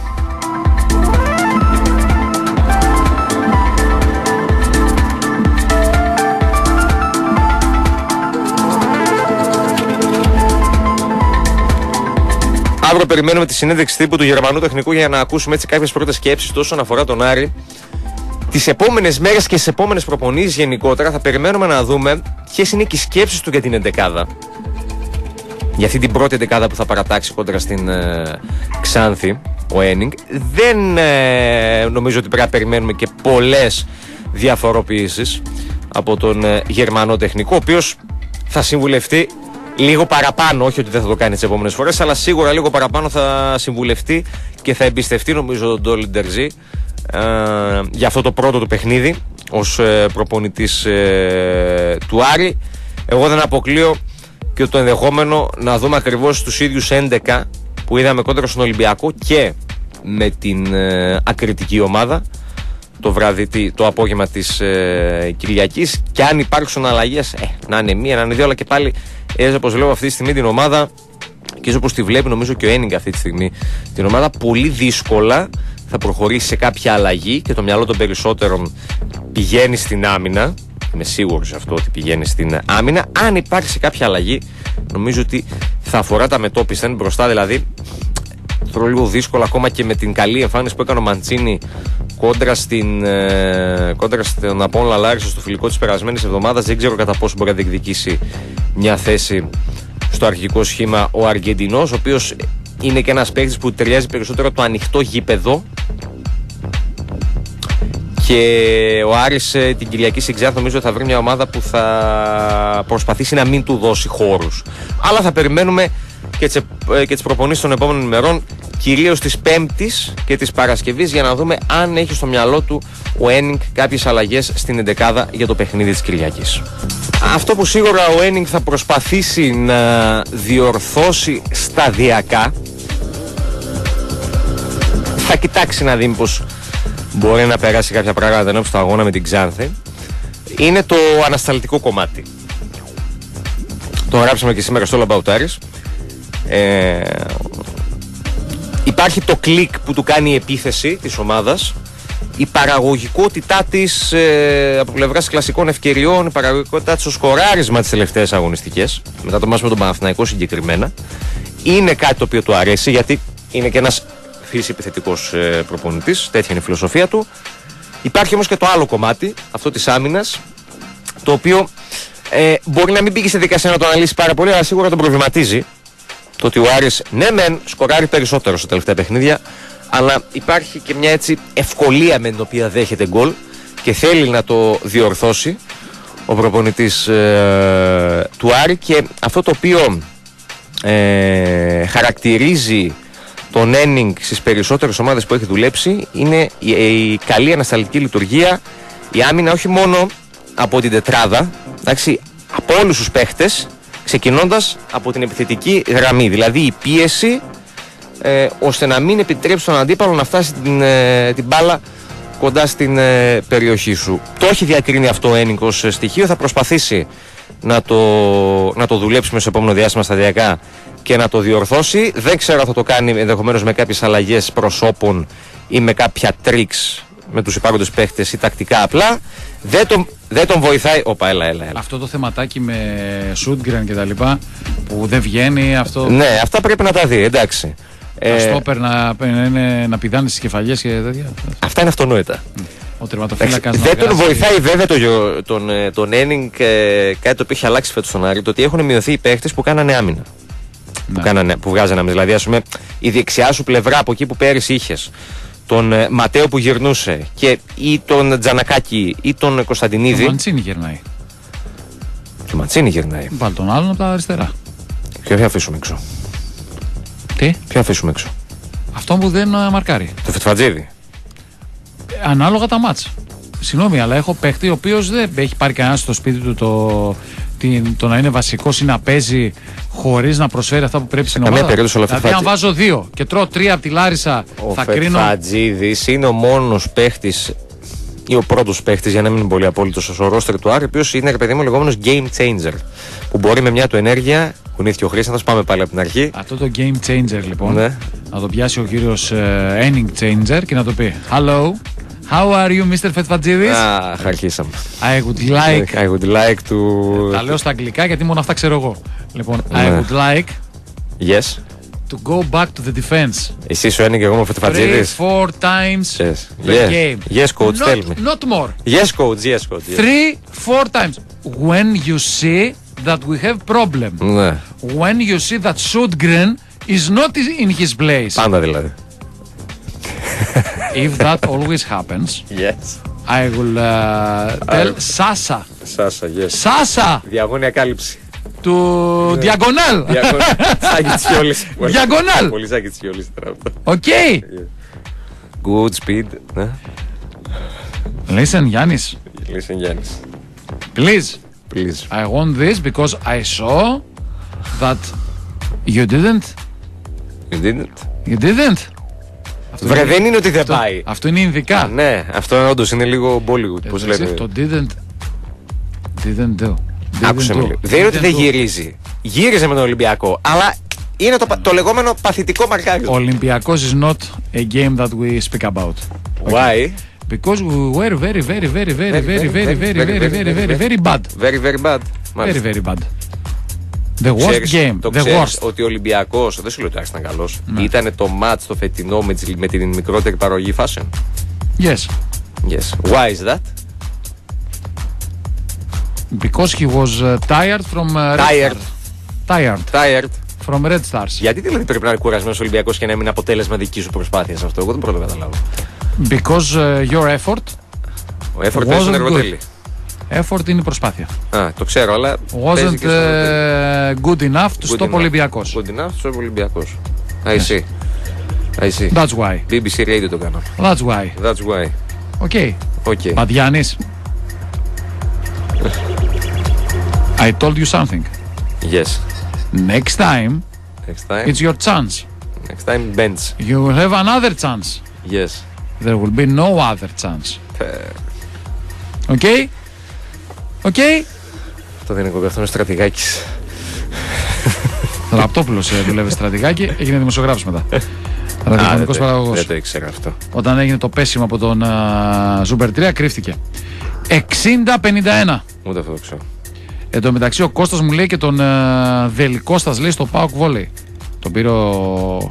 Αύριο περιμένουμε τη συνέντευξη τύπου του Γερμανού τεχνικού για να ακούσουμε έτσι κάποιες πρώτες σκέψεις του όσον αφορά τον Άρη. Τις επόμενες μέρες και τις επόμενες προπονήσεις γενικότερα θα περιμένουμε να δούμε ποιες είναι και οι σκέψεις του για την εντεκάδα. Για αυτή την πρώτη εντεκάδα που θα παρατάξει κόντρα στην Ξάνθη ο Ένινγκ. Δεν νομίζω ότι πρέπει να περιμένουμε και πολλές διαφοροποιήσεις από τον Γερμανό τεχνικό, ο οποίος θα συμβουλευτεί λίγο παραπάνω, όχι ότι δεν θα το κάνει τις επόμενες φορές, αλλά σίγουρα λίγο παραπάνω θα συμβουλευτεί και θα εμπιστευτεί νομίζω τον Ντόλι Ντερζή για αυτό το πρώτο του παιχνίδι ως προπονητής του Άρη. Εγώ δεν αποκλείω και το ενδεχόμενο να δούμε ακριβώς τους ίδιους 11 που είδαμε κόντρα στον Ολυμπιακό και με την ακριτική ομάδα το βράδυ, το απόγευμα της Κυριακής, και αν υπάρξουν αλλαγές, να είναι μία, να είναι δύο, αλλά και πάλι όπως λέω αυτή τη στιγμή την ομάδα, και όπως τη βλέπει νομίζω και ο Ένινγκ αυτή τη στιγμή την ομάδα, πολύ δύσκολα θα προχωρήσει σε κάποια αλλαγή και το μυαλό των περισσότερων πηγαίνει στην άμυνα. Είμαι σίγουρος αυτό ότι πηγαίνει στην άμυνα. Αν υπάρξει κάποια αλλαγή, νομίζω ότι θα αφορά τα μετώπιστα. Είναι μπροστά δηλαδή. Τώρα λίγο δύσκολο ακόμα και με την καλή εμφάνιση που έκανε ο Μαντσίνη κόντρα στον Απόλλωνα Λάρισα στο φιλικό της περασμένης εβδομάδας. Δεν ξέρω κατά πόσο μπορεί να διεκδικήσει μια θέση στο αρχικό σχήμα ο Αργεντινός, ο οποίος είναι και ένας παίκτης που ταιριάζει περισσότερο το ανοιχτό γήπεδο. Και ο Άρης την Κυριακή στην Ξάνθη νομίζω θα βρει μια ομάδα που θα προσπαθήσει να μην του δώσει χώρους. Αλλά θα περιμένουμε και τις προπονήσεις των επόμενων ημερών, κυρίως της Πέμπτης και της Παρασκευής, για να δούμε αν έχει στο μυαλό του ο Ένινγκ κάποιες αλλαγές στην εντεκάδα για το παιχνίδι της Κυριακής. Αυτό που σίγουρα ο Ένινγκ θα προσπαθήσει να διορθώσει σταδιακά, θα κοιτάξει να δει πως μπορεί να περάσει κάποια πράγματα ενώ στο αγώνα με την Ξάνθη, είναι το ανασταλτικό κομμάτι. Το γράψαμε και σήμερα στο Λαμπαουτάρης. Υπάρχει το κλικ που του κάνει η επίθεση της ομάδας, η παραγωγικότητά της από πλευράς κλασικών ευκαιριών, η παραγωγικότητά της στο σκοράρισμα τις τελευταίες αγωνιστικές, μετά το μάτς με τον Παναθηναϊκό συγκεκριμένα, είναι κάτι το οποίο του αρέσει, γιατί είναι και ένας φύση επιθετικός προπονητής, τέτοια είναι η φιλοσοφία του. Υπάρχει όμως και το άλλο κομμάτι, αυτό της άμυνας, το οποίο μπορεί να μην πήγε στη δικασία να το αναλύσει πάρα πολύ, αλλά σίγουρα τον προβληματίζει. Το ότι ο Άρης ναι μεν σκοράρει περισσότερο στα τελευταία παιχνίδια, αλλά υπάρχει και μια έτσι ευκολία με την οποία δέχεται γκολ και θέλει να το διορθώσει ο προπονητής του Άρη, και αυτό το οποίο χαρακτηρίζει τον Ένινγκ στις περισσότερες ομάδες που έχει δουλέψει είναι η καλή ανασταλτική λειτουργία, η άμυνα όχι μόνο από την τετράδα, εντάξει, από όλους τους παίχτες, ξεκινώντας από την επιθετική γραμμή, δηλαδή η πίεση ώστε να μην επιτρέψει τον αντίπαλο να φτάσει την μπάλα κοντά στην περιοχή σου. Το έχει διακρίνει αυτό ο Ένινγκ ως στοιχείο, θα προσπαθήσει να το δουλέψει μέσα στο επόμενο διάστημα σταδιακά και να το διορθώσει. Δεν ξέρω αν θα το κάνει ενδεχομένως με κάποιες αλλαγές προσώπων ή με κάποια τρίξ με τους υπάρχοντες παίχτες ή τακτικά απλά. Δεν τον βοηθάει. Έλα. Αυτό το θεματάκι με Σούντγκρεν και τα λοιπά που δεν βγαίνει αυτό. Ναι, αυτά πρέπει να τα δει, εντάξει. Τα στόπερ να πηδάνε στις κεφαλιές και τέτοια. Αυτά είναι αυτονόητα. Ο τερματοφύλακας δεν τον βοηθάει βέβαια τον Ένινγκ κάτι το οποίο έχει αλλάξει φέτος στον Άρη, το ότι έχουν μειωθεί οι παίχτες που κάνανε άμυνα. Ναι. Που βγάζανε άμυνα. Δηλαδή, ας πούμε, η δεξιά σου πλευρά από εκεί που πέρυσι είχες τον Ματέο που γυρνούσε ή τον Τζανακάκη ή τον Κωνσταντινίδη. Το Μαντσίνη γυρνάει. Το Μαντσίνη γυρνάει. Βάλει τον άλλον από τα αριστερά. Ποιο θα αφήσουμε έξω? Τι? Ποιο αφήσουμε έξω? Αυτό που δεν μαρκάρει. Το Φετφατζίδη. Ανάλογα τα μάτς. Συγγνώμη, αλλά έχω παίχτη ο οποίος δεν έχει πάρει κανένα στο σπίτι του το να είναι βασικός ή να παίζει χωρίς να προσφέρει αυτά που πρέπει στην ομάδα. Δηλαδή, αν βάζω 2 και τρώω 3 από τη Λάρισα, θα κρίνω. Ο Φετφατζίδης είναι ο μόνος παίχτης ή ο πρώτος παίχτης, για να μην είναι πολύ απόλυτος, στο ρόστερ του Άρη, ο οποίος είναι, ρε παιδί μου, λεγόμενος game changer. Που μπορεί με μια του ενέργεια, κουνήθηκε ο Χρήστος, πάμε πάλι από την αρχή. Αυτό το game changer λοιπόν, ναι, να το πιάσει ο κύριος Enning Changer και να το πει Hello, how are you Mr. Φετφατζίδης? Αρχίσαμε. I would like to... Τα λέω στα αγγλικά γιατί μόνο αυτά ξέρω εγώ. Λοιπόν, I would like yes. to go back to the defense. Εσύ σου έννοιγε εγώ με Φετφατζίδης. 3-4 times per game. Yes coach, tell me. Not more. Yes coach. 3-4 times. When you see that we have problem. Ναι. When you see that Sundgren is not in his place. Πάντα δηλαδή. If that always happens, yes. I will tell Sasa. Sasa, yes. Sasa! Διαγώνια κάλυψη. Του Diagonal. Σάκη Τσιόλης. Diagonal. Πολύ Σάκη Τσιόλης τώρα αυτό. Οκ. Good speed. Listen, Γιάννης. Listen, Γιάννης. Please. I want this because I saw that you didn't. You didn't. Βρε, δεν είναι ότι δεν πάει. Αυτό είναι Ινδικά. Ναι, αυτό όντως είναι λίγο Bollywood. Πώς λέτε. Το didn't do. Άκουσε με λίγο. Δεν είναι ότι δεν γυρίζει. Γύριζε με τον Ολυμπιακό, αλλά είναι το λεγόμενο παθητικό μαρκάρισμα. Ολυμπιακός is not a game that we speak about. Why? Because we were very bad. Very bad. Very bad. The worst game. Το ξέρεις ότι ο Ολυμπιακός, δεν σου λέω ότι άρχισε να ήταν καλός, ήταν το μάτς το φετινό με την μικρότερη παραγωγή φάσεων. Yes. Why is that? Because he was tired from Tired. From Red Stars. Γιατί δηλαδή πρέπει να είναι κουρασμένος ο Ολυμπιακός και να μην αποτέλεσμα δική σου προσπάθειας αυτό? Εγώ δεν μπορώ να το καταλάβω. Because your effort. Ο effort είναι εργοτέλη. Effort είναι η προσπάθεια. Το ξέρω, αλλά wasn't good enough to stop Ολυμπιακός. Good enough to stop Ολυμπιακός. I see. That's why. BBC Radio το κάνω. That's why. Okay. But Γιάννης, I told you something. Yes. Next time, it's your chance. Next time, bench. You will have another chance. Yes. There will be no other chance. Okay? Αυτό δεν είναι κομπή, αυτό είναι στρατηγάκης. Ραπτόπουλος δουλεύει στρατηγάκι, έγινε δημοσιογράφος μετά. Ραδιοφωνικός παραγωγός. Δεν το ήξερα αυτό. Όταν έγινε το πέσιμο από τον Ζούμπερ 3, κρύφτηκε. 60-51. Ούτε αυτό το ξέρω. Εν τω μεταξύ ο Κώστας μου λέει και τον Δελικώστας λέει στο ΠΑΟΚ Βόλεϊ. Τον πήρε ο...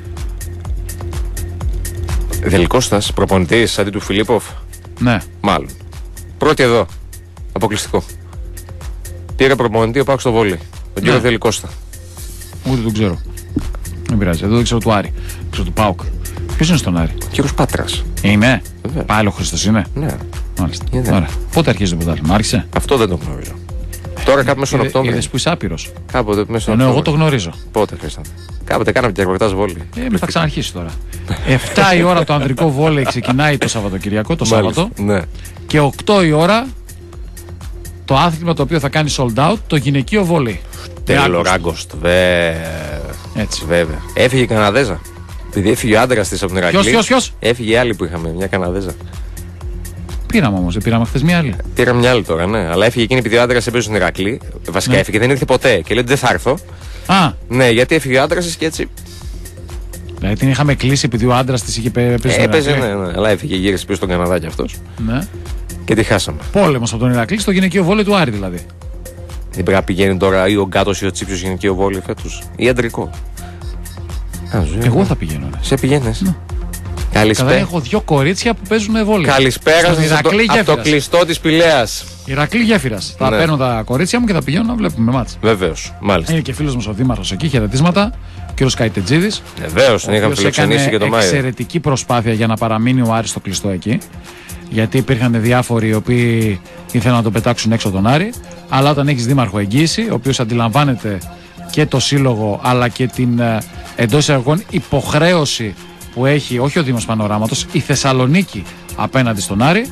Δελικώστας, προπονητής αντί του Φιλίπποφ. Ναι. Μάλλον. Πρώτη εδώ. Αποκλειστικό. Πήρε προπονητή ο ΠΑΟΚ στο Βόλεϊ. Τον κύριο Δελικώστα. Ούτε τον ξέρω. Δεν πειράζει. Εδώ δεν ξέρω του Άρη. Ξέρω του ΠΑΟΚ. Ποιος είναι στον Άρη? Ο κύριος Πάτρας. Είναι. Πάλι ο Χριστός είναι. Ναι. Μάλιστα. Ωραία. Πότε αρχίζει το πρωτάθλημα? Άρχισε? Αυτό δεν το γνωρίζω. Τώρα κάπου μέσα στον Οκτώβριο. Είδες που είσαι άπειρος. Κάποτε μέσα στον Οκτώβριο. Εγώ το γνωρίζω. Πότε Χρήστο? Κάποτε κάναμε και ρεπορτάζ βόλεϊ. Θα ξαναρχίσει τώρα. 7 η ώρα το ανδρικό βόλεϊ ξεκινάει το Σαββατοκυριακό, το Σάββατο. Ναι. Και 8 η ώρα το άθλημα το οποίο θα κάνει sold out, το γυναικείο βόλεϊ. Τελοράγκοστ, βέβαια. Έφυγε η Καναδέζα. Επειδή έφυγε ο άντρας της από την Ηρακλή. Ποιος? Έφυγε η άλλη που είχαμε, μια Καναδέζα. Πήραμε όμως, δεν πήραμε χθες μια άλλη? Πήραμε μια άλλη τώρα, ναι. Αλλά έφυγε εκείνη επειδή ο άντρας έπαιζε στην Ηρακλή. Βασικά έφυγε, δεν ήρθε ποτέ. Και λέει ότι δεν θα έρθω. Ναι, γιατί έφυγε ο άντρας της και έτσι. Δηλαδή την είχαμε κλείσει επειδή ο άντρας της είχε παίζει στην Ηρακλή. Ναι, αλλά έφυγε, γύρισε πίσω στον Καναδά κι αυτός. Ναι. Και τη χάσαμε. Πόλεμος από τον Ηρακλή στο γυναικείο βόλεϊ του Άρη δηλαδή. Δεν πρέπει να πηγαίνει τώρα ή ο Γκάτος ή ο Τσίπσιος γυναικείο βόλεϊ φέτος? Ή αντρικό? Εγώ θα πηγαίνω. Σε πηγαίνεις? Ναι. Καλησπέρα. Έχω 2 κορίτσια που παίζουν βόλεϊ. Καλησπέρα σας από το κλειστό της Πηλαίας. Ηρακλή Γέφυρας. Θα παίρνω τα κορίτσια μου και θα πηγαίνω να βλέπουμε μάτς. Βεβαίως, μάλιστα. Είναι και φίλος μας ο Δήμαρχος εκεί, χαιρετίσματα. Ο κ. Καϊτετζίδης. Βεβαίως, τον είχαμε φιλοξενήσει και το Μάιο. Εξαιρετική προσπάθεια για να παραμείνει ο Άρης στο κλειστό εκεί. Γιατί υπήρχαν διάφοροι οι οποίοι ήθελαν να τον πετάξουν έξω τον Άρη. Αλλά όταν έχεις δήμαρχο εγγύηση, ο οποίος αντιλαμβάνεται και το σύλλογο αλλά και την εντός εισαγωγικών υποχρέωση που έχει όχι ο Δήμος Πανοράματος, η Θεσσαλονίκη απέναντι στον Άρη,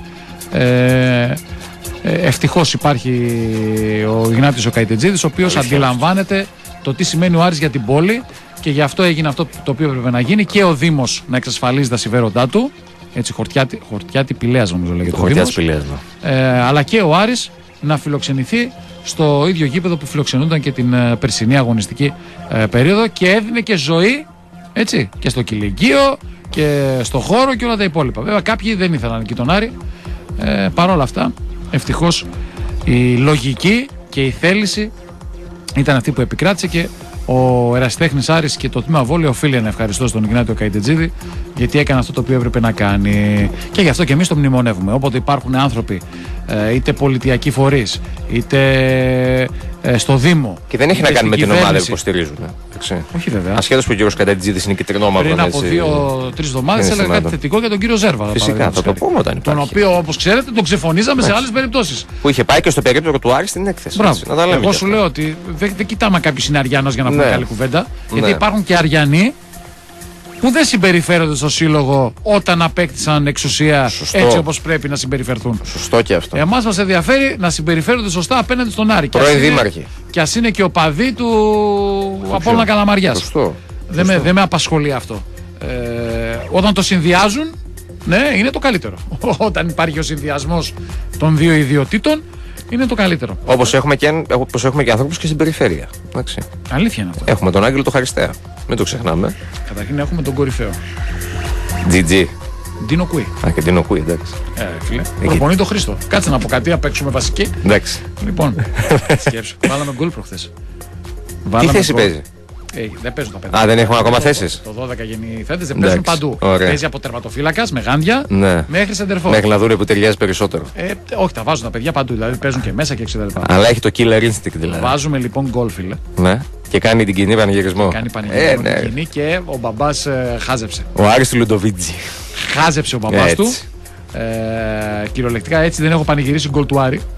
Ευτυχώς υπάρχει ο Ιγνάτιος ο Καϊτετζίδης, ο οποίος αντιλαμβάνεται το τι σημαίνει ο Άρης για την πόλη, και γι' αυτό έγινε αυτό το οποίο έπρεπε να γίνει, και ο Δήμος να εξασφαλίζει τα συμφέροντά του. Έτσι, Χορτιάτη Πηλέας νομίζω λέγεται. Χορτιάτη Πηλέας, ναι. Αλλά και ο Άρης να φιλοξενηθεί στο ίδιο γήπεδο που φιλοξενούνταν και την περσινή αγωνιστική περίοδο, και έδινε και ζωή, έτσι, και στο κηλικείο και στο χώρο και όλα τα υπόλοιπα. Βέβαια κάποιοι δεν ήθελαν εκεί τον Άρη. Παρ' όλα αυτά, ευτυχώς η λογική και η θέληση ήταν αυτή που επικράτησε, και ο Ερασιτέχνης Άρης και το τμήμα Βόλεϊ οφείλει να ευχαριστώ στον Ιγνάτιο Καϊτετζίδη, γιατί έκανε αυτό το οποίο έπρεπε να κάνει. Και γι' αυτό και εμείς το μνημονεύουμε. Όποτε υπάρχουν άνθρωποι, είτε πολιτιακοί φορείς, είτε στο Δήμο. Και δεν έχει να κάνει με την ομάδα που υποστηρίζουν. Όχι βέβαια. Ασχέτως που ο κύριος Καϊτετζίδης είναι κυτρινόμαυρο. Πριν από 2-3 εβδομάδες έλεγα κάτι θετικό για τον κύριο Ζέρβα. Φυσικά, θα το πούμε όταν υπάρχει. Τον οποίο, όπως ξέρετε, τον ξεφωνίζαμε σε άλλες περιπτώσεις. Που είχε πάει και στο περίπτωρο του Άρη στην έκθεση. Εγώ σου λέω ότι δεν κοιτάμε κάποιος είναι Αριανός για να πούμε καλή κουβέντα. Γιατί υπάρχουν και Αριανοί που δεν συμπεριφέρονται στο σύλλογο όταν απέκτησαν εξουσία. Σωστό. Έτσι όπως πρέπει να συμπεριφερθούν. Σωστό και αυτό. Εμάς μας ενδιαφέρει να συμπεριφέρονται σωστά απέναντι στον Άρη. Πρώην δήμαρχοι. Και ας είναι και ο παδί του Απόλλωνα Καλαμαριάς. Σωστό. Δεν με απασχολεί αυτό. Όταν το συνδυάζουν, ναι, είναι το καλύτερο. Όταν υπάρχει ο συνδυασμός των δύο ιδιωτήτων, είναι το καλύτερο. Όπως έχουμε και ανθρώπους και στην περιφέρεια. Εντάξει. Αλήθεια είναι αυτό. Έχουμε τον Άγγελο το Χαριστέα. Μην το ξεχνάμε. Καταρχήν έχουμε τον κορυφαίο. GG. Ντίνο Κουί. Α, και Ντίνο Κουί, εντάξει. Φίλε. Προπονεί το Χρήστο. Κάτσε να πω κάτι, να παίξουμε βασική. Εντάξει. Λοιπόν, σκέψου. Βάλαμε γκολ προχθές. Τι θέση παίζει? Δεν παίζουν τα παιδιά. Α, δεν έχουμε ακόμα θέσεις. Το 12 γεννηθέντες δεν παίζουν παντού. Παίζει από τερματοφύλακας με γάντια μέχρι σεντερφόρ. Μέχρι να δούνε που ταιριάζει περισσότερο. Όχι, τα βάζουν τα παιδιά παντού. Δηλαδή παίζουν και μέσα και έξω. Αλλά έχει το killer instinct δηλαδή. Βάζουμε λοιπόν γκολ, φίλε. Ναι. Και κάνει την κοινή πανηγυρισμό. Κάνει πανηγυρισμό και ο μπαμπάς χάζεψε. Ο Άρης του Λουντοβίτζη. Χάζεψε ο μπαμπάς του. Κυριολεκτικά έτσι δεν έχω πανηγυρίσει γκολ του Άρη.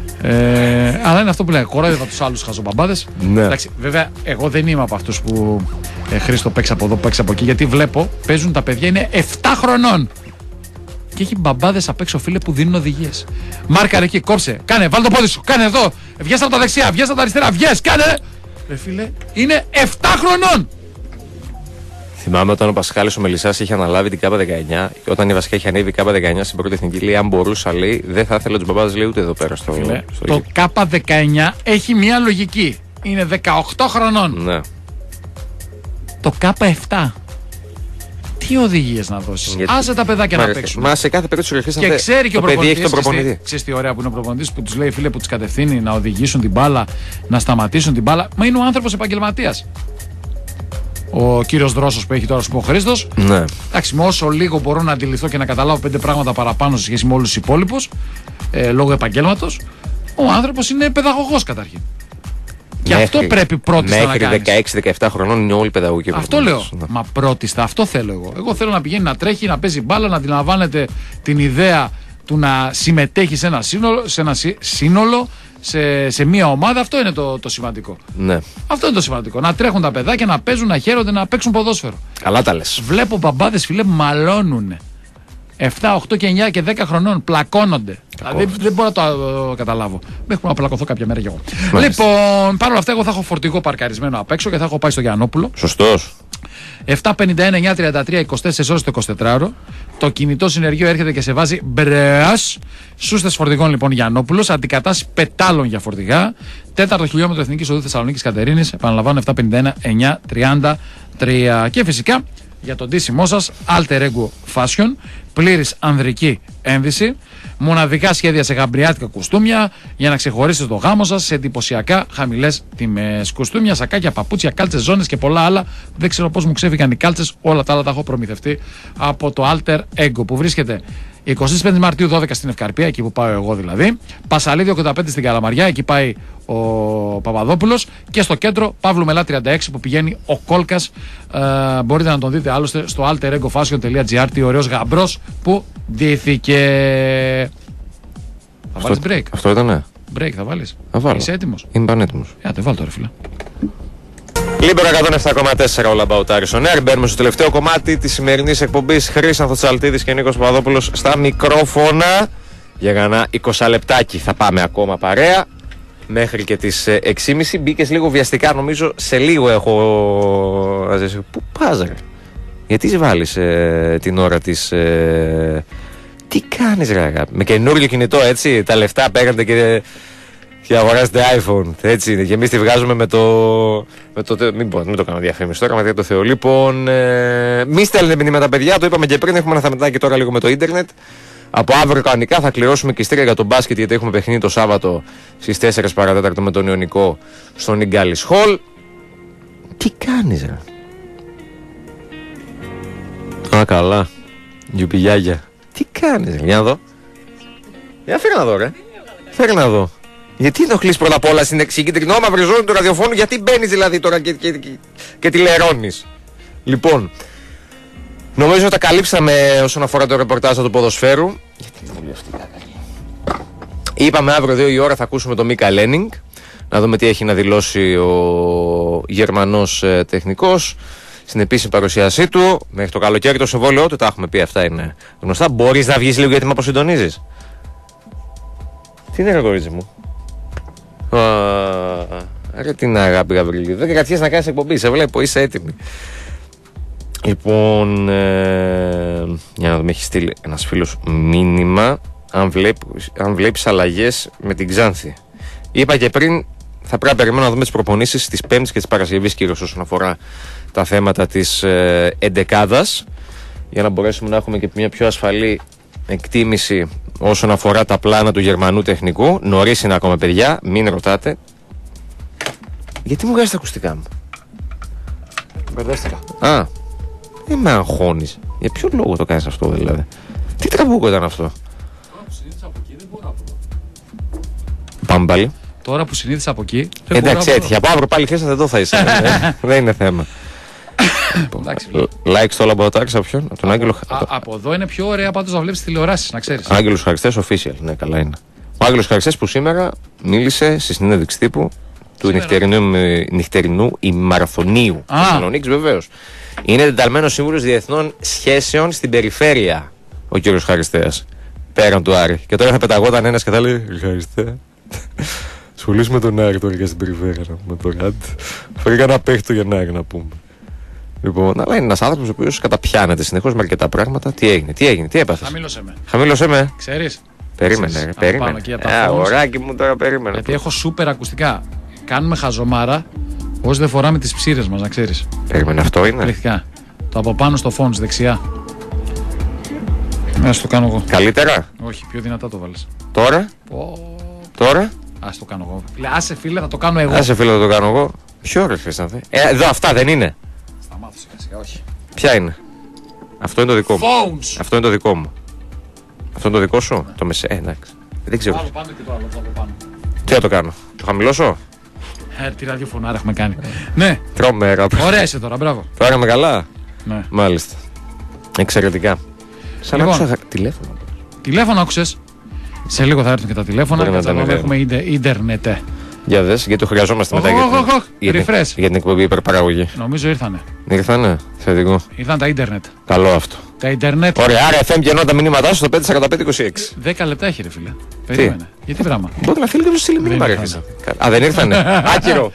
Αλλά είναι αυτό που λένε. Κορόιδευα τους άλλους χαζομπαμπάδες. Ναι. Εντάξει, βέβαια, εγώ δεν είμαι από αυτούς που Χρήστο παίξει από εδώ, παίξει από εκεί. Γιατί βλέπω, παίζουν τα παιδιά, είναι 7 χρονών. Και έχει μπαμπάδες απ' έξω, φίλε, που δίνουν οδηγίες. Μάρκαρε εκεί, κόψε, κάνε, βάλ το πόδι σου, κάνε εδώ. Βγες από τα δεξιά, βγες από τα αριστερά, βγες, κάνε. Φίλε, είναι 7 χρονών. Θυμάμαι όταν ο Πασχάλης ο Μελισσάς είχε αναλάβει την ΚΑΠΑ 19, όταν η βασικά είχε ανέβει η ΚΑΠΑ 19 στην πρώτη εθνική, λέει: αν μπορούσα, λέει, δεν θα ήθελα τους μπαμπάδες, λέει, ούτε εδώ πέρα στο. Το ΚΑΠΑ 19 έχει μια λογική. Είναι 18 χρονών. Ναι. Το ΚΑΠΑ 7. Τι οδηγίες να δώσεις? Άσε τα παιδάκια να παίξουν. Μα σε κάθε περίπτωση και ξέρει και ο προπονητής. Ξέρεις τι ωραία που είναι ο προπονητής που τους λέει, φίλε, που τους κατευθύνει να οδηγήσουν την μπάλα, να σταματήσουν την μπάλα. Μα είναι ο άνθρωπος επαγγελματίας. Ο κύριος Δρόσος που έχει τώρα, ο Χρήστος. Ναι. Εντάξει, με όσο λίγο μπορώ να αντιληφθώ και να καταλάβω 5 πράγματα παραπάνω σε σχέση με όλους τους υπόλοιπους, λόγω επαγγέλματος, ο άνθρωπος είναι παιδαγωγός καταρχήν. Και αυτό πρέπει πρώτιστα να κάνεις. Μέχρι 16-17 χρονών είναι όλοι παιδαγωγικοί. Αυτό λέω. Ναι. Μα πρώτιστα, αυτό θέλω εγώ. Εγώ θέλω να πηγαίνει να τρέχει, να παίζει μπάλα, να αντιλαμβάνεται την ιδέα του να συμμετέχει σε ένα σύνολο, σε μια ομάδα. Αυτό είναι το σημαντικό. Ναι. Αυτό είναι το σημαντικό. Να τρέχουν τα παιδάκια, να παίζουν, να χαίρονται, να παίξουν ποδόσφαιρο. Καλά τα λες. Βλέπω μπαμπάδες, φίλε, μαλώνουνε. 7, 8 και 9 και 10 χρονών πλακώνονται. Δηλαδή δεν μπορώ να το καταλάβω. Μέχρι να πλακωθώ κάποια μέρα κι εγώ. Μάλιστα. Λοιπόν, παρόλα αυτά, εγώ θα έχω φορτηγό παρκαρισμένο απ' έξω και θα έχω πάει στο Γιαννόπουλο. Σωστός. 751-933, 24 ώρες το 24ωρο. Το κινητό συνεργείο έρχεται και σε βάζει μπρεάς. Σούστες φορτηγών λοιπόν Γιαννόπουλος. Αντικατάσταση πετάλων για φορτηγά. 4ο χιλιόμετρο Εθνικής Οδού Θεσσαλονίκης Κατερίνης. Επαναλαμβάνω, 751-933. Και φυσικά για τον ντύσιμό σας, Alter Ego Fashion, πλήρης ανδρική ένδυση, μοναδικά σχέδια σε γαμπριάτικα κουστούμια για να ξεχωρίσετε το γάμο σας σε εντυπωσιακά χαμηλές τιμές. Κουστούμια, σακάκια, παπούτσια, κάλτσες, ζώνες και πολλά άλλα. Δεν ξέρω πώς μου ξέφυγαν οι κάλτσες, όλα τα άλλα τα έχω προμηθευτεί από το Alter Ego που βρίσκεται 25 Μαρτίου 12 στην Ευκαρπία, εκεί που πάω εγώ δηλαδή. Πασαλίδη 85 στην Καλαμαριά, εκεί πάει ο Παπαδόπουλος. Και στο κέντρο Παύλου Μελά 36 που πηγαίνει ο Κόλκας. Μπορείτε να τον δείτε άλλωστε στο alteregofashion.gr. Τι ωραίος γαμπρός που ντύθηκε. Θα βάλεις break? Αυτό ήτανε. Break θα βάλεις? Είσαι έτοιμος? Είμαι πανέτοιμος. Τε βάλ τώρα, φίλε. Λίμπερο 107,4 όλα about Aris on Air. Μπαίνουμε στο τελευταίο κομμάτι της σημερινής εκπομπής. Χρήσανθος Τσαλτίδης και Νίκος Παπαδόπουλος στα μικρόφωνα. Για κανένα 20 λεπτάκι θα πάμε ακόμα παρέα. Μέχρι και τις 6.30. Μπήκες λίγο βιαστικά, νομίζω. Σε λίγο έχω. Πού πας, ρε? Γιατί σε βάλεις την ώρα της. Τι κάνεις, ρε αγάπη? Με καινούριο κινητό, έτσι. Τα λεφτά παίρνετε και αγοράσετε iPhone. Έτσι είναι. Και εμείς τη βγάζουμε με το. Μην το κάνω διαφήμιση τώρα, γιατί το Θεό. Λοιπόν, μη στέλνετε μηνύματα, παιδιά. Το είπαμε και πριν. Έχουμε ένα θεμετάκι τώρα λίγο με το ίντερνετ. Από αύριο κανονικά θα κληρώσουμε και ειστήρια για τον μπάσκετ, γιατί έχουμε παιχνίδι το Σάββατο στις 4 παρατέταρτο με τον Ιωνικό στον Ιγκάλης Χολ. Τι κάνεις, ρε? Α, καλά. Γιουπιγιάγια. Τι κάνεις, ρε? Για να δω. Για φέρε να δω, ρε. Φέρε να δω. Γιατί ενοχλείς πρώτα απ' όλα στην κεντρινόμαυρη ζώνη του ραδιοφώνου? Γιατί μπαίνεις δηλαδή τώρα και τη λερώνεις? Λοιπόν, νομίζω ότι τα καλύψαμε όσον αφορά το ρεπορτάζ του ποδοσφαίρου. Γιατί είναι πολύ αυτή? Είπαμε αύριο 2 η ώρα θα ακούσουμε τον Μίκα Λένινγκ. Να δούμε τι έχει να δηλώσει ο Γερμανός τεχνικός στην επίσημη παρουσίασή του. Μέχρι το καλοκαίρι το συμβόλαιό του, τα έχουμε πει, αυτά είναι γνωστά. Μπορείς να βγεις λίγο γιατί με αποσυντονίζεις? Τι είναι, ρε κορίτσι μου? Ρε την αγάπη, Γαβρίλη. Δεν κρατιέσαι να κάνεις εκπομπή, σε βλέπω, είσαι έτοιμη. Λοιπόν, για να δούμε, έχει στείλει ένας φίλος μήνυμα αν βλέπεις αλλαγές με την Ξάνθη. Είπα και πριν, θα πρέπει να περιμένω να δούμε τις προπονήσεις της Πέμπτης και της Παρασκευής, κυρίως όσον αφορά τα θέματα της εντεκάδας, για να μπορέσουμε να έχουμε και μια πιο ασφαλή εκτίμηση όσον αφορά τα πλάνα του Γερμανού τεχνικού. Νωρίς είναι ακόμα, παιδιά, μην ρωτάτε. Γιατί μου βγάζεις τα ακουστικά μου? Μπερδεύτηκα. Δεν με αγχώνεις. Για ποιο λόγο το κάνεις αυτό, δηλαδή? Τι τραμπούκο ήταν αυτό? Τώρα που συνήθισα από εκεί δεν μπορώ από εδώ. Πάμε πάλι. Τώρα που συνήθισα από εκεί. Εντάξει, έτυχε. Από αύριο πάλι χθες εδώ θα είσαι. Δεν είναι θέμα. Like στο λαμποτάκι από ποιον? Από τον Άγγελο. Από εδώ είναι πιο ωραία πάντως να βλέπεις τηλεοράσεις, να ξέρεις. Άγγελος Χαριστές official. Ναι, καλά είναι. Ο Άγγελος Χαριστές που σήμερα μίλησε στη συνέντευξη τύπου του νυχτερινού ημαραθωνίου της Θεσσαλονίκης, βεβαίως. Είναι εντεταλμένος σύμβουλος διεθνών σχέσεων στην περιφέρεια ο κύριος Χαριστέας, πέραν του Άρη. Και τώρα θα πεταγόταν ένας και θα λέει: Χαριστέα, σχολείς με τον Άρη τώρα και στην περιφέρεια. Με τον Ραντ. Φέρει ένα παίχτο για Άρη να πούμε. Λοιπόν, αλλά είναι ένας άνθρωπος ο οποίος καταπιάνεται συνεχώς με αρκετά πράγματα. Τι έγινε, τι έπαθες? Χαμήλωσέ με. Ξέρεις. Περίμενε. Αγοράκι μου τώρα, περίμενε. Γιατί έχω σούπερ ακουστικά. Κάνουμε χαζομάρα όσοι δεν φοράμε τις ψήρες μας, να ξέρεις. Περίμενε, αυτό είναι. Πληκτικά. Το από πάνω στο φόντς δεξιά. Ας το κάνω εγώ. Καλύτερα. Όχι, πιο δυνατά το βάλες. Τώρα. Τώρα. Ας το κάνω εγώ. Άσε φίλε, θα το κάνω εγώ. Ποιο ρε Χρήστανθε? Εδώ αυτά δεν είναι. Σταμάθω σιγά, όχι. Ποια είναι? Αυτό είναι το δικό μου. Phones. Αυτό είναι το δικό μου. Αυτό είναι το δικό σου? Ναι. Το μεσέ, εντάξει. Δεν ξέρω. Άλλο πάνω και το άλλο από πάνω. Τι θα το κάνω? Το χαμηλώσω? Τι ραδιοφωνάρα έχουμε κάνει. Ναι. Τρομερά. Ωραία είσαι τώρα, μπράβο. Τώρα είμαι καλά. Ναι. Μάλιστα. Εξαιρετικά. Σαν να άκουσα τηλέφωνο. Τηλέφωνο άκουσες? Σε λίγο θα έρθουν και τα τηλέφωνα. Θα έχουμε ίντερνετ. Για δες, γιατί το χρειαζόμαστε μετά για την εκπομπή υπερπαραγωγή. Νομίζω ήρθανε. Ήρθανε, θετικό. Ήρθαν τα ίντερνετ. Καλό αυτό. Τα ίντερνετ. Ωραία, άρα FM και ενώ τα μηνύματά σου στο 54526. 10 λεπτά έχει, ρε φίλε. Περίμενε. Γιατί πράγμα? Μπορεί να φίλε και σου στείλει μήνυμα, ρε. Α, δεν ήρθανε. Άκυρο.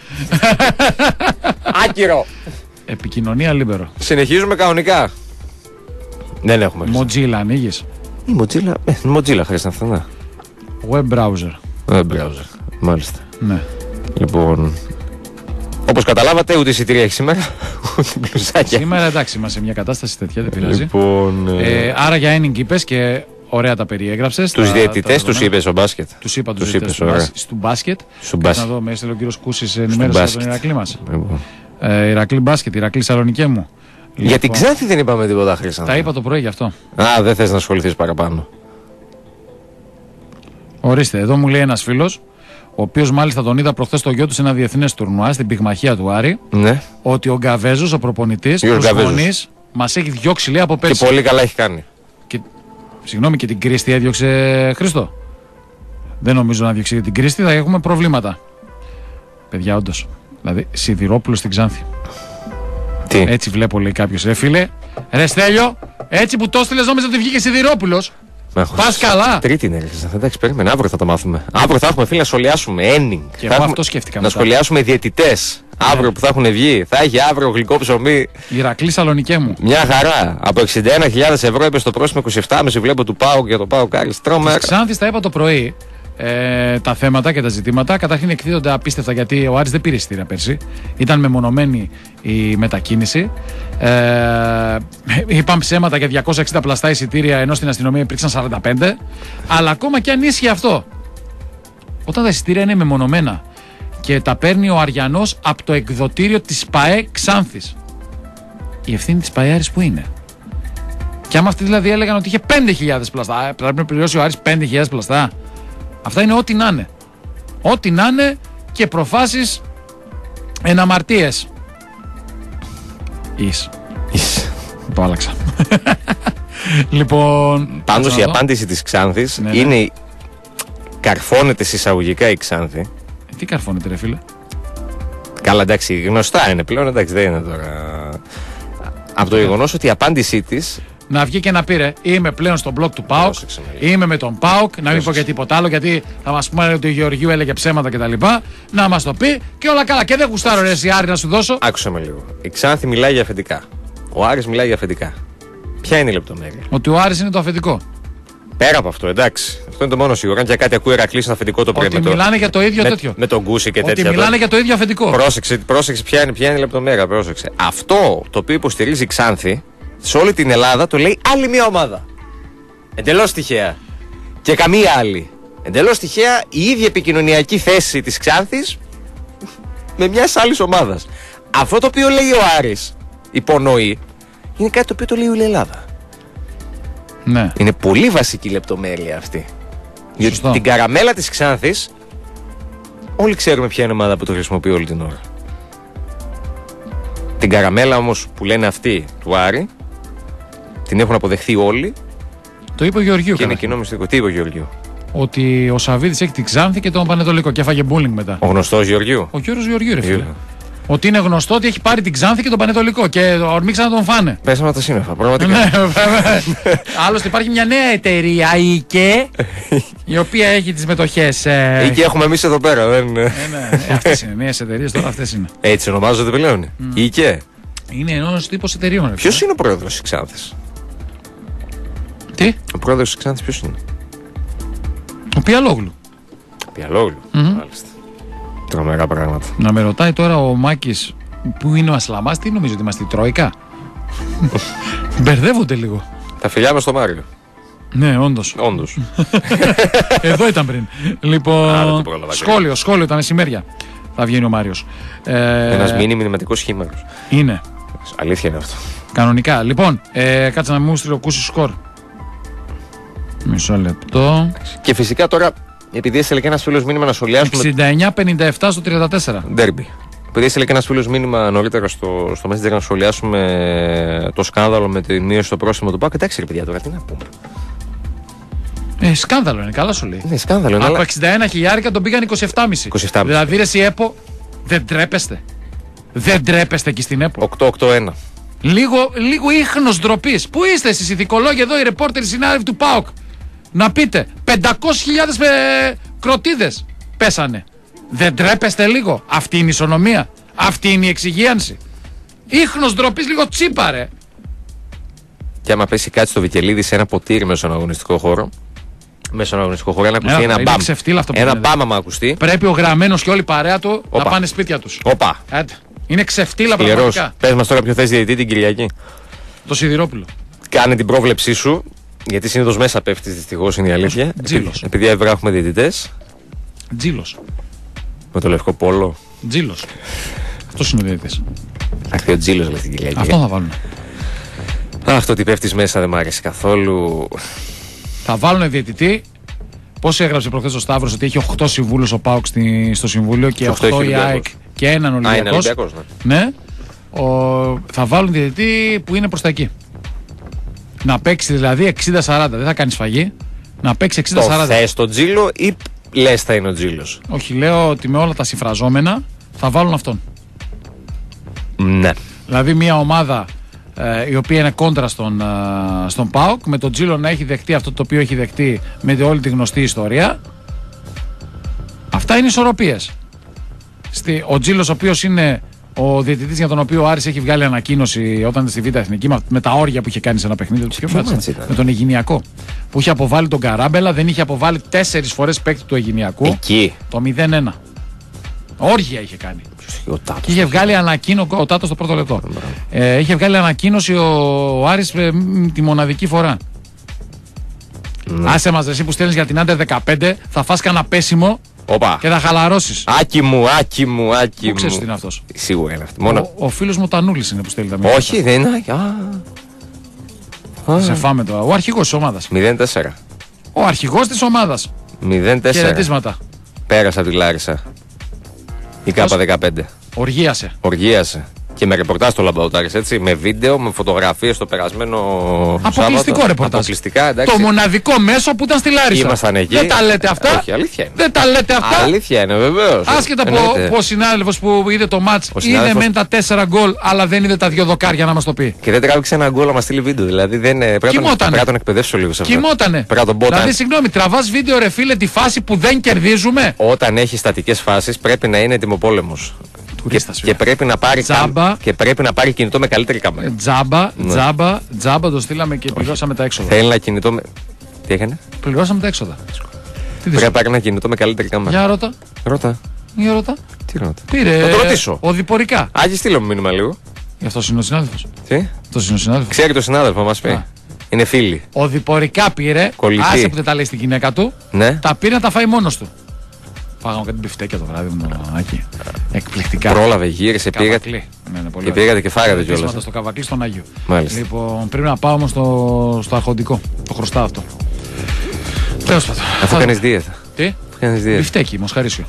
Άκυρο. Επικοινωνία Λίμπερο. Συνεχίζουμε κανονικά. Δεν έχουμε. Mozilla ανοίγεις? Η Mozilla χρειάζεται αυτά. Web browser. Web browser. Μάλιστα. Ναι. Λοιπόν, όπως καταλάβατε, ούτε εισιτήρια έχει σήμερα, ούτε μπλουζάκια. Σήμερα εντάξει, είμαστε σε μια κατάσταση τέτοια, δεν πειράζει. Λοιπόν, άρα για ένινγκ είπες και ωραία τα περιέγραψες. Τους διαιτητές τους είπες στο μπάσκετ. Τους είπα τους διαιτητές στο μπάσκετ. Να δω, με έστειλε ο κύριος Κούσης ενημέρωση για τον Ηρακλή μας. Ηρακλή μπάσκετ, Ηρακλή Σαλονικέ μου. Για την Ξάνθη δεν είπαμε τίποτα, Χρήστο. Τα είπα το πρωί γι' αυτό. Α, δεν θες να ασχοληθείς παραπάνω. Ορίστε, εδώ μου λέει ένας φίλος, ο οποίος μάλιστα τον είδα προχθές το γιο του σε ένα διεθνές τουρνουά στην πυγμαχία του Άρη. Ναι. Ότι ο Γκαβέζος, ο προπονητής, προσφωνής, μας έχει διώξει, λέει, από πέρσι. Και πολύ καλά έχει κάνει. Συγγνώμη, και την Κρίστη έδιωξε, Χρήστο? Δεν νομίζω να διώξει την Κρίστη, θα έχουμε προβλήματα. Παιδιά, όντως. Δηλαδή, Σιδηρόπουλος στην Ξάνθη. Τι? Έτσι βλέπω, λέει κάποιος. Ρε φίλε, ρε Στέλιο, έτσι που το έστειλες νόμιζα ότι βγήκε Σιδηρόπουλος. Πας καλά. Τρίτη είναι, εντάξει, περίμενε. Αύριο θα το μάθουμε. Αύριο θα έχουμε, φίλοι, να σχολιάσουμε. Ένινγκ. Και εγώ αυτό σκέφτηκα. Να σχολιάσουμε διαιτητές. Αύριο που θα έχουν βγει. Θα έχει αύριο γλυκό ψωμί. Ηρακλή Σαλονικέ μου. Μια χαρά. Από 61.000 ευρώ είπε στο πρόσημο 27,5 βλέπω του ΠΑΟΚ για το ΠΑΟΚ Άρης. Τρόμερα. Ξάνθης τα είπα το πρωί. Τα θέματα και τα ζητήματα. Καταρχήν εκδίδονται απίστευτα γιατί ο Άρης δεν πήρε εισιτήρια πέρσι. Ήταν μεμονωμένη η μετακίνηση. Είπαν ψέματα για 260 πλαστά εισιτήρια ενώ στην αστυνομία υπήρξαν 45. Αλλά ακόμα και αν ίσχυε αυτό, όταν τα εισιτήρια είναι μεμονωμένα και τα παίρνει ο Αριανός από το εκδοτήριο της ΠΑΕ Ξάνθης, η ευθύνη της ΠΑΕ Άρης που είναι? Και άμα αυτοί δηλαδή έλεγαν ότι είχε 5.000 πλαστά, πρέπει να πληρώσει ο Άρης 5.000 πλαστά. Αυτά είναι ό,τι να είναι. Ό,τι να είναι και προφάσεις εναμαρτίες. Το άλλαξα. Λοιπόν. Πάντως η απάντηση της Ξάνθης είναι. Καρφώνεται συσσαγωγικά η Ξάνθη. Τι καρφώνεται, ρε φίλε? Καλά, εντάξει, γνωστά είναι πλέον, εντάξει, δεν είναι τώρα. Από το γεγονός ότι η απάντησή της. Να βγει και να πει ρε, είμαι πλέον στον μπλοκ του ΠΑΟΚ, είμαι με τον ΠΑΟΚ, να μην πω και τίποτα άλλο, γιατί θα μας πούμε ότι ο Γεωργίου έλεγε ψέματα κτλ. Να μας το πει και όλα καλά. Και δεν γουστάρω ρε εσύ Άρη να σου δώσω. Άκουσα με λίγο. Η Ξάνθη μιλάει για αφεντικά. Ο Άρης μιλάει για αφεντικά. Ποια είναι η λεπτομέρεια? Ότι ο Άρης είναι το αφεντικό. Πέρα από αυτό, εντάξει. Αυτό είναι το μόνο σίγουρο. Αν και κάτι ακούει Ηρακλή στο αφεντικό το πρωί. Ότι μιλάνε για το ίδιο τέτοιο. Με τον Γκούση και τέτοια. Ότι μιλάνε για το ίδιο αφεντικό. Πρόσεξε ποια είναι η λεπτομέρεια. Πρόσεξε. Αυτό το οποίο υποστηρίζει η Ξάνθη σε όλη την Ελλάδα το λέει άλλη μια ομάδα. Εντελώς τυχαία. Και καμία άλλη. Εντελώς τυχαία η ίδια επικοινωνιακή θέση της Ξάνθης με μιας άλλης ομάδας. Αυτό το οποίο λέει ο Άρης υπονοεί είναι κάτι το οποίο το λέει όλη η Ελλάδα. Ναι. Είναι πολύ βασική λεπτομέρεια αυτή. Γιατί την καραμέλα της Ξάνθης όλοι ξέρουμε ποια είναι η ομάδα που το χρησιμοποιεί όλη την ώρα. Την καραμέλα όμως που λένε αυτοί του Άρη την έχουν αποδεχθεί όλοι. Το είπε ο Γεωργίου. Και είναι κοινό μυστικό. Τι είπε ο Γεωργίου? Ότι ο Σαββίδης έχει την Ξάνθη και τον Πανετολικό και έφαγε μπούλινγκ μετά. Ο γνωστός Γεωργίου. Ο Γιώργος Γεωργίου, ρε φίλε. Ότι είναι γνωστό ότι έχει πάρει την Ξάνθη και τον Πανετολικό και ορμήξαν να τον φάνε. Πέσαμε από τα σύννεφα, πραγματικά. Ναι, βέβαια. Άλλωστε υπάρχει μια νέα εταιρεία, η ΙΚΕ, η οποία έχει τις μετοχές. Η ΙΚΕ έχουμε εμείς εδώ πέρα. Ναι, αυτές είναι νέες εταιρείες, τώρα αυτές είναι. Έτσι ονομάζονται πλέον. Η ΙΚΕ. Είναι ένας τύπος εταιρείων. Ποιος είναι ο πρόεδρος της Ξάνθης? Τι? Ο πρόεδρος της Ξάνθης ποιος είναι? Ο Πιαλόγλου. Πιαλόγλου, μάλιστα. Τρομερά πράγματα. Να με ρωτάει τώρα ο Μάκης που είναι ο Ασλαμάς, τι νομίζω ότι είμαστε η Τρόικα? Μπερδεύονται λίγο. Τα φιλιά μας στο Μάριο. Ναι, όντως. Εδώ ήταν πριν. Λοιπόν, σχόλιο τα μεσημέρια. Θα βγαίνει ο Μάριος. Ένας μηνυματικός σχήμαρος. Είναι. Αλήθεια είναι αυτό. Κανονικά. Λοιπόν, κάτσε να μου στριλοκούσει σκορ. Μισό λεπτό. Και φυσικά τώρα, επειδή έστειλε και ένας φίλος μήνυμα να σχολιάσουμε. 69-57 στο 34. Ντέρμπι. Επειδή έστειλε και ένας φίλος μήνυμα νωρίτερα στο Messenger να σχολιάσουμε το σκάνδαλο με τη μείωση στο πρόστιμο του ΠΑΟΚ. Εντάξει, ρε παιδιά, τώρα τι να πούμε. Σκάνδαλο είναι, καλά σου λέει. Ναι, σκάνδαλο είναι. Από 61 χιλιάρικα τον πήγαν 27,5. Δηλαδή ρε, η ΕΠΟ δεν τρέπεστε. Δεν τρέπεστε εκεί στην ΕΠΟ. 8-8-1. Λίγο ίχνος ντροπής. Πού είστε εσείς οι δικολόγοι εδώ, οι ρεπόρτεροι συνάδελφοι του ΠΑΟΚ? Να πείτε, 500.000 κροτίδες πέσανε. Δεν τρέπεστε λίγο? Αυτή είναι η ισονομία. Αυτή είναι η εξυγίανση. Ίχνος ντροπής, λίγο τσίπα ρε. Και άμα πέσει κάτι στο Βικελίδη σε ένα ποτήρι μέσα στον αγωνιστικό χώρο. Μέσα στον αγωνιστικό χώρο, να ακουστεί ένα μπαμ. Ένα μπαμ, άμα ακουστεί. Πρέπει ο Γραμμένος και όλη η παρέα του να πάνε σπίτια τους. Όπα. Είναι ξεφτύλα πραγματικά. Πες μας τώρα ποιο θες διαιτητή την Κυριακή. Το Σιδηρόπουλο. Κάνε την πρόβλεψή σου. Γιατί συνήθως μέσα πέφτεις, δυστυχώς είναι η αλήθεια. Τζίλος. Επειδή αύριο έχουμε διαιτητές. Τζίλος. Με το λευκό πόλο. Τζίλος. Αυτός είναι ο διαιτητής. Αχ, ο Τζίλος λέει την Κυριακή. Αυτό θα βάλουν. Αυτό ότι πέφτεις μέσα δεν μ' άρεσε καθόλου. Θα βάλουν διαιτητή. Πώς έγραψε προχθές ο Σταύρος ότι έχει 8 συμβούλους ο ΠΑΟΚ στο συμβούλιο και 8 η ΑΕΚ και έναν Ολυμπιακός. Ναι. Θα βάλουν διαιτητή που είναι προς τα εκεί. Να παίξει δηλαδή 60-40. Δεν θα κάνει σφαγή. Να παίξει 60-40. Το θες τον Τζίλο ή λες θα είναι ο Τζίλος? Όχι, λέω ότι με όλα τα συμφραζόμενα θα βάλουν αυτόν. Ναι. Δηλαδή μια ομάδα η οποία είναι κόντρα στον ΠΑΟΚ, με τον Τζίλο να έχει δεχτεί αυτό το οποίο έχει δεχτεί με όλη τη γνωστή ιστορία. Αυτά είναι ισορροπίες. Ο Τζίλος, ο οποίος είναι ο διαιτητής για τον οποίο ο Άρης έχει βγάλει ανακοίνωση όταν ήταν στη Β' Εθνική, με τα όρια που είχε κάνει σε ένα παιχνίδι του, με τον Αιγινιακό. Που είχε αποβάλει τον Καράμπελα, δεν είχε αποβάλει 4 φορές παίκτη του Αιγινιακού. Εκεί. Το 0-1. Όργια είχε κάνει. Και είχε βγάλει ανακοίνωση ο Τάτος το πρώτο λεπτό. Είχε βγάλει ανακοίνωση ο Άρης τη μοναδική φορά. Άσε μας εσύ που στέλνεις για την Άντερ 15, θα φας κανένα πέσιμο. Οπα. Και θα χαλαρώσεις. Άκη μου. Πού ξέρεις τι είναι αυτός? Σίγουρα είναι αυτό. Ο φίλος μου Τανούλης είναι που στέλνει τα μηνύματα. Όχι, δεν είναι. Σε φάμε τώρα. Ο αρχηγός της ομάδας. 0-4. Ο αρχηγός της ομάδας. 0-4. Χαιρετίσματα. Πέρασα από τη Λάρισα. Η K15. Οργίασε. Και με ρεπορτάζ στο Λαμπαουτάρης, έτσι. Με βίντεο, με φωτογραφίες στο περασμένο αποκλειστικό Σάββατο. Ρεπορτάζ. Αποκλειστικά, εντάξει. Το μοναδικό μέσο που ήταν στη Λάρισα. Ήμασταν εκεί. Δεν τα λέτε αυτά. Όχι, αλήθεια είναι. Δεν τα λέτε αυτά. Αλήθεια είναι, βεβαίως. Άσχετα που ο συνάδελφος που είδε το μάτς είδε μεν τα 4 γκολ, αλλά δεν είδε τα 2 δοκάρια να μας το πει. Και δεν τράβηξε ένα γκολ να μας στείλει βίντεο. Δηλαδή πρέπει να τον εκπαιδεύσω λίγο σε αυτό. Κοιμότανε. Δηλαδή, συγγνώμη, τραβάς βίντεο, ρε φίλε, τη φάση που δεν κερδίζουμε. Όταν έχει στατικές φάσεις πρέπει να είναι ετοιμοπόλεμος. Και πρέπει να πάρει κινητό με καλύτερη κάμερα. Τζάμπα το στείλαμε και πληρώσαμε τα έξοδα. Θέλει ένα κινητό με. Τι έκανε? Πληρώσαμε τα έξοδα. Πρέπει να πάρει ένα κινητό με καλύτερη κάμερα. Για ρώτα. Για ρώτα. Τι ρώτα? Πήρε. Θα το ρωτήσω. Οδηπορικά. Άγι, στείλω μου μήνυμα λίγο. Γι' αυτό είναι ο συνάδελφος. Τι? Αυτό είναι ο συνάδελφος. Ξέρει το συνάδελφο, μας πει. Είναι φίλοι. Οδηπορικά πήρε. Άσε που δεν τα λέει στην γυναίκα του. Ναι. Τα πήρε να τα φάει μόνος του. Φάγαμε κάτι μπιφτέκια το βράδυ μου, Άκη. Εκπληκτικά. Πρόλαβε, γύρισε, πήγατε. Και πήγατε και φάγατε κιόλας. Στο Καβακλή στον Άγιο. Μάλιστα. Λοιπόν, πρέπει να πάω όμως στο αρχοντικό. Το χρωστάω αυτό. Τέλος πάντων. Αφού κάνεις δίαιτα. Τι? Μπιφτέκι, μοσχαρίσιο.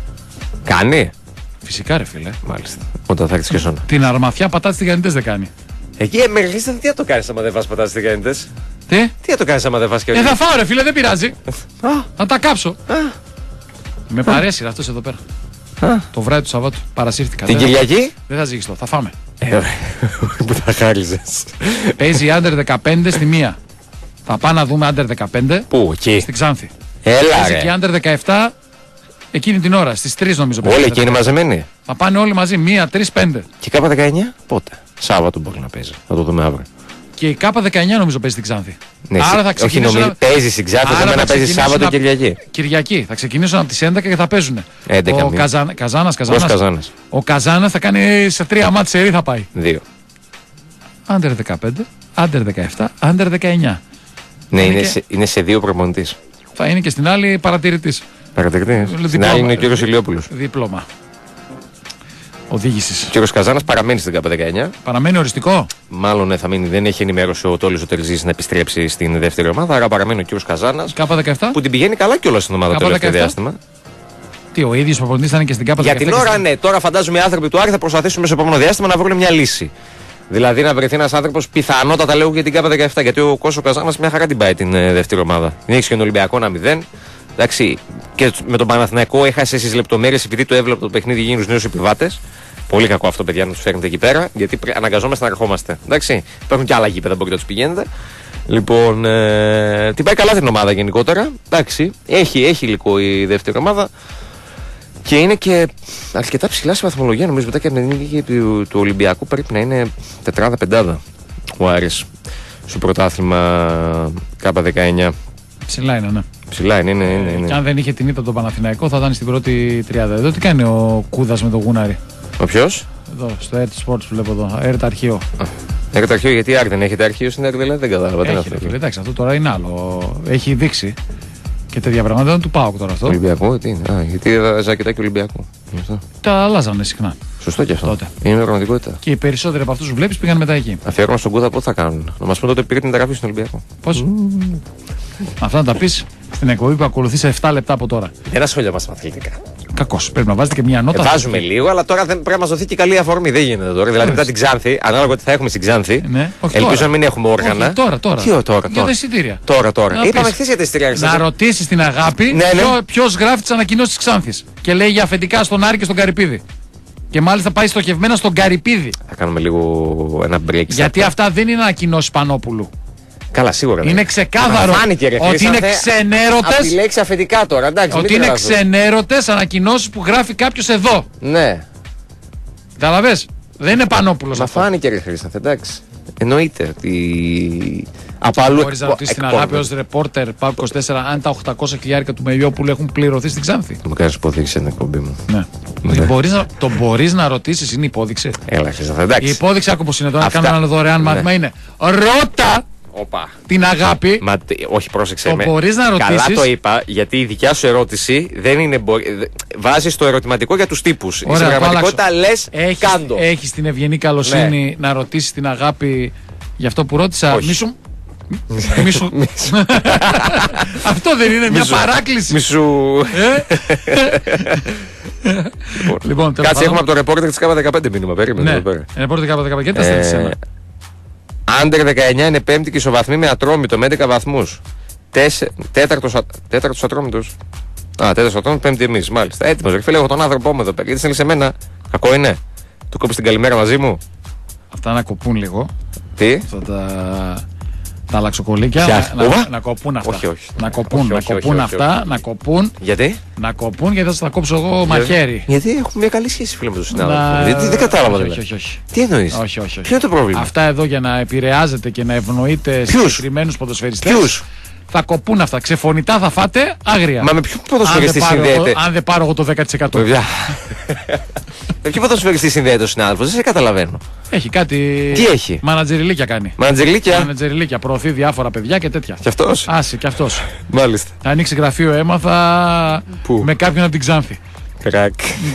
Κάνει. Φυσικά, ρε φίλε. Μάλιστα. Όταν θα έρθεις και σώνα. Την αρμαθιά πατάτες τηγανιτές δεν κάνει. Εκεί τι θα το κάνεις άμα δεν φας πατάτες τηγανιτές? Τι θα το κάνεις άμα δεν φας και θα φάω, ρε φίλε, δεν πειράζει. Να τα κάψω. Με παρέσυρα αυτός εδώ πέρα. Το βράδυ του Σαββάτου παρασύρθηκα. Την Κυριακή? Δεν θα ζυγιστώ, θα φάμε. Που τα χάριζες. Παίζει Under 15 στη μία. Θα πάμε να δούμε Under 15. Πού, εκεί? Στην Ξάνθη. Έλα, παίζει και Under 17 εκείνη την ώρα, στις 3 νομίζω. Όλοι εκεί είναι μαζεμένοι. Θα πάνε όλοι μαζί, 1, 3, 5. Και η K19 πότε? Σάββατο μπορεί να παίζει. Θα το δούμε αύριο. Και η K19 νομίζω παίζει στην Ξάνθη. Ναι, άρα θα ξεκινήσω. Όχι, παίζει στην Ξάνθη, δεν να παίζει Σάββατο και Κυριακή. Κυριακή. Θα ξεκινήσουν από τις 11 και θα παίζουν. 11. Ο Καζάνας. Ο Καζάνας θα κάνει σε 3 μάτς σερί θα πάει. 2. Under 15, Under 17, Under 19. Ναι, είναι σε 2 προπονητής. Θα είναι και στην άλλη παρατηρητής. Στην άλλη είναι ο κύριος Ηλιόπουλος. Δίπλωμα οδήγησης. Ο κύριος Καζάνας παραμένει στην K19. Παραμένει οριστικό. Μάλλον ναι, θα μείνει. Δεν έχει ενημέρωση ο Τόλης ο Τερζής να επιστρέψει στην δεύτερη ομάδα. Άρα παραμένει ο κύριος Καζάνας. K17. Που την πηγαίνει καλά κιόλας στην ομάδα το τελευταίο διάστημα. Τι, ο ίδιος προπονητής θα είναι και στην K17. Για την ώρα ναι. Τώρα φαντάζομαι οι άνθρωποι του Άρη θα προσπαθήσουν στο επόμενο διάστημα να βρουν μια λύση. Δηλαδή να βρεθεί ένας άνθρωπος πιθανότατα λέω για την K17. Γιατί ο Κώσο Καζάνας μια χαρά την πάει την δεύτερη ομάδα. Δεν έχει και τον Ολυμπιακό 1-0. Εντάξει, και με τον Παναθηναϊκό έχασε στις λεπτομέρειες επειδή το έβλεπε το παιχνίδι γίνει στους νέους επιβάτες. Πολύ κακό αυτό, παιδιά, να τους φέρνετε εκεί πέρα, γιατί αναγκαζόμαστε να ερχόμαστε. Εντάξει, υπάρχουν και άλλα γήπεδα, μπορείτε να τους πηγαίνετε. Λοιπόν, την πάει καλά την ομάδα γενικότερα. Εντάξει, έχει υλικό η δεύτερη ομάδα και είναι και αρκετά ψηλά στη βαθμολογία. Νομίζω μετά και από την νίκη του Ολυμπιακού πρέπει να είναι 4-5 ο Άρης στο πρωτάθλημα K19. Ψηλά είναι, ναι. Ψηλά είναι. Και αν δεν είχε την ήττα τον Παναθηναϊκό θα ήταν στην πρώτη τριάδα. Εδώ τι κάνει ο Κούδας με τον Γούναρη? Ο ποιος? Εδώ, στο Air Sports βλέπω εδώ. Air αρχείο. Air αρχείο, γιατί η Άρη δεν έχετε αρχείο στην Air, δηλαδή δεν κατάλαβα. Εντάξει, αυτό τώρα είναι άλλο. Έχει δείξει και τέτοια πράγματα. Δεν του πάω τώρα αυτό. Ολυμπιακό, τι είναι? Γιατί ζακετάκι Ολυμπιακού. Τα αλλάζανε συχνά. Σωστό και αυτό. Τότε. Είναι μια πραγματικότητα. Και οι περισσότεροι από αυτού που βλέπει πήγαν μετά εκεί. Αφιέρωμα στον Κούδα πότε θα κάνουν? Να μα πούν τότε πήρε την εγγραφή στον Ολυμπιακό. Πώς? Αυτά να τα πει στην εκπομπή που ακολουθεί σε 7 λεπτά από τώρα. Δεν ασχολιόμαστε με αθλητικά. Κακώς. Πρέπει να βάζετε και μια νότα. Βάζουμε λίγο, αλλά τώρα πρέπει να μα δοθεί και καλή αφορμή. Δεν γίνεται τώρα. Δηλαδή μετά την Ξάνθη, ανάλογα ότι θα έχουμε στην Ξάνθη. Ναι, ελπίζω να μην έχουμε όργανα. Τώρα. Τι τώρα? Για τα εισιτήρια. Τώρα. Είπαμε χθε για τα εισιτήρια. Να ρωτήσει την Αγάπη ποιο γράφει τι ανακοινώσει τη Ξάνθη. Και λέει για αφεντικά στον Άρη και στον Καρυπίδη. Και μάλιστα πάει στοχευμένα στον Καρυπίδη. Θα κάνουμε λίγο ένα break. Γιατί αυτά δεν είναι ανακοινώσεις Πανόπουλου. Καλά, σίγουρα. Είναι ξεκάθαρο ότι είναι ξενέρωτες. Από τη λέξη αφεντικά τώρα, εντάξει. Ότι είναι ξενέρωτες ανακοινώσεις που γράφει κάποιος εδώ. Ναι. Καταλαβες. Δεν είναι Πανόπουλος. Μα φάνηκε, ρε Χρήσταθε, εντάξει. Εννοείται ότι. Από αλλού. Μπορείς να ρωτήσεις την Αγάπη ως ρεπόρτερ ΠΑΟΚ 24 αν τα 800 χιλιάρικα του Μελιόπουλου έχουν πληρωθεί στην Ξάνθη. Μου κάνεις υπόδειξη στην εκπομπή μου. Ναι. Το μπορείς να ρωτήσεις, είναι υπόδειξη. Έλα, Χρήσταθε, εντάξει. Η υπόδειξη, άκου πως είναι τώρα, να κάνω ένα δωρεάν μάθημα, είναι ρώτα την Αγάπη. Μα, όχι, πρόσεξε με. Μπορείς να ρωτήσεις. Καλά το είπα, γιατί η δικιά σου ερώτηση δεν είναι. Βάζεις το ερωτηματικό για τους τύπους. Η πραγματικότητα λες κάντο. Έχεις την ευγενή καλοσύνη να ρωτήσεις την Αγάπη για αυτό που ρώτησα. Μίσου. Αυτό δεν είναι μια παράκληση. Μισού. Λοιπόν, κάτσε, έχουμε από το ρεπόρτερ της ΚΑΠΑ15 μήνυμα. Περίμενε εδώ πέρα. Ρεπόρτερ ΚΑΠΑ15, γιατί τα στέλνεις ένα. Άντερ 19 είναι πέμπτη και ισοβαθμή με Ατρόμητο με 11 βαθμούς. Τέταρτος Ατρόμητος. Τέταρτος Ατρόμητος, πέμπτη εμείς. Μάλιστα. Έτοιμος, ρε φίλε, έχω τον άνθρωπό μου εδώ πέρα. Γιατί στέλνεις εμένα. Κακό είναι. Του κόψεις την καλημέρα μαζί μου. Αυτά να κοπούν λίγο. Τι? Αυτά τα αλλαξοκολλήκια να κοπούν αυτά. Όχι. Να κοπούν αυτά, να κοπούν. Γιατί? Να κοπούν γιατί θα τα κόψω εγώ μαχαίρι. Γιατί έχουμε μια καλή σχέση, φίλε, με τον συνάδελφο. Γιατί δεν κατάλαβα δηλαδή. Όχι. Τι εννοείς? Όχι. Ποιο είναι το πρόβλημα? Αυτά εδώ για να επηρεάζετε και να ευνοείτε συγκεκριμένους ποδοσφαιριστές. Ποιους? Θα κοπούν αυτά. Ξεφωνητά θα φάτε άγρια. Μα με ποιο ποδοσφαιριστή συνδέεται? Αν δεν πάρω εγώ το 10%. Με ποιο ποδοσφαιριστή συνδέεται ο συνάδελφος? Δεν σε καταλαβαίνω. Έχει κάτι. Τι έχει? Μανατζεριλίκια κάνει. Μανατζεριλίκια. Προωθεί διάφορα παιδιά και τέτοια. Κι αυτός? Άσε, κι αυτός. Μάλιστα. Θα ανοίξει γραφείο, έμαθα. Πού? Με κάποιον από την Ξάνθη. Κρακ.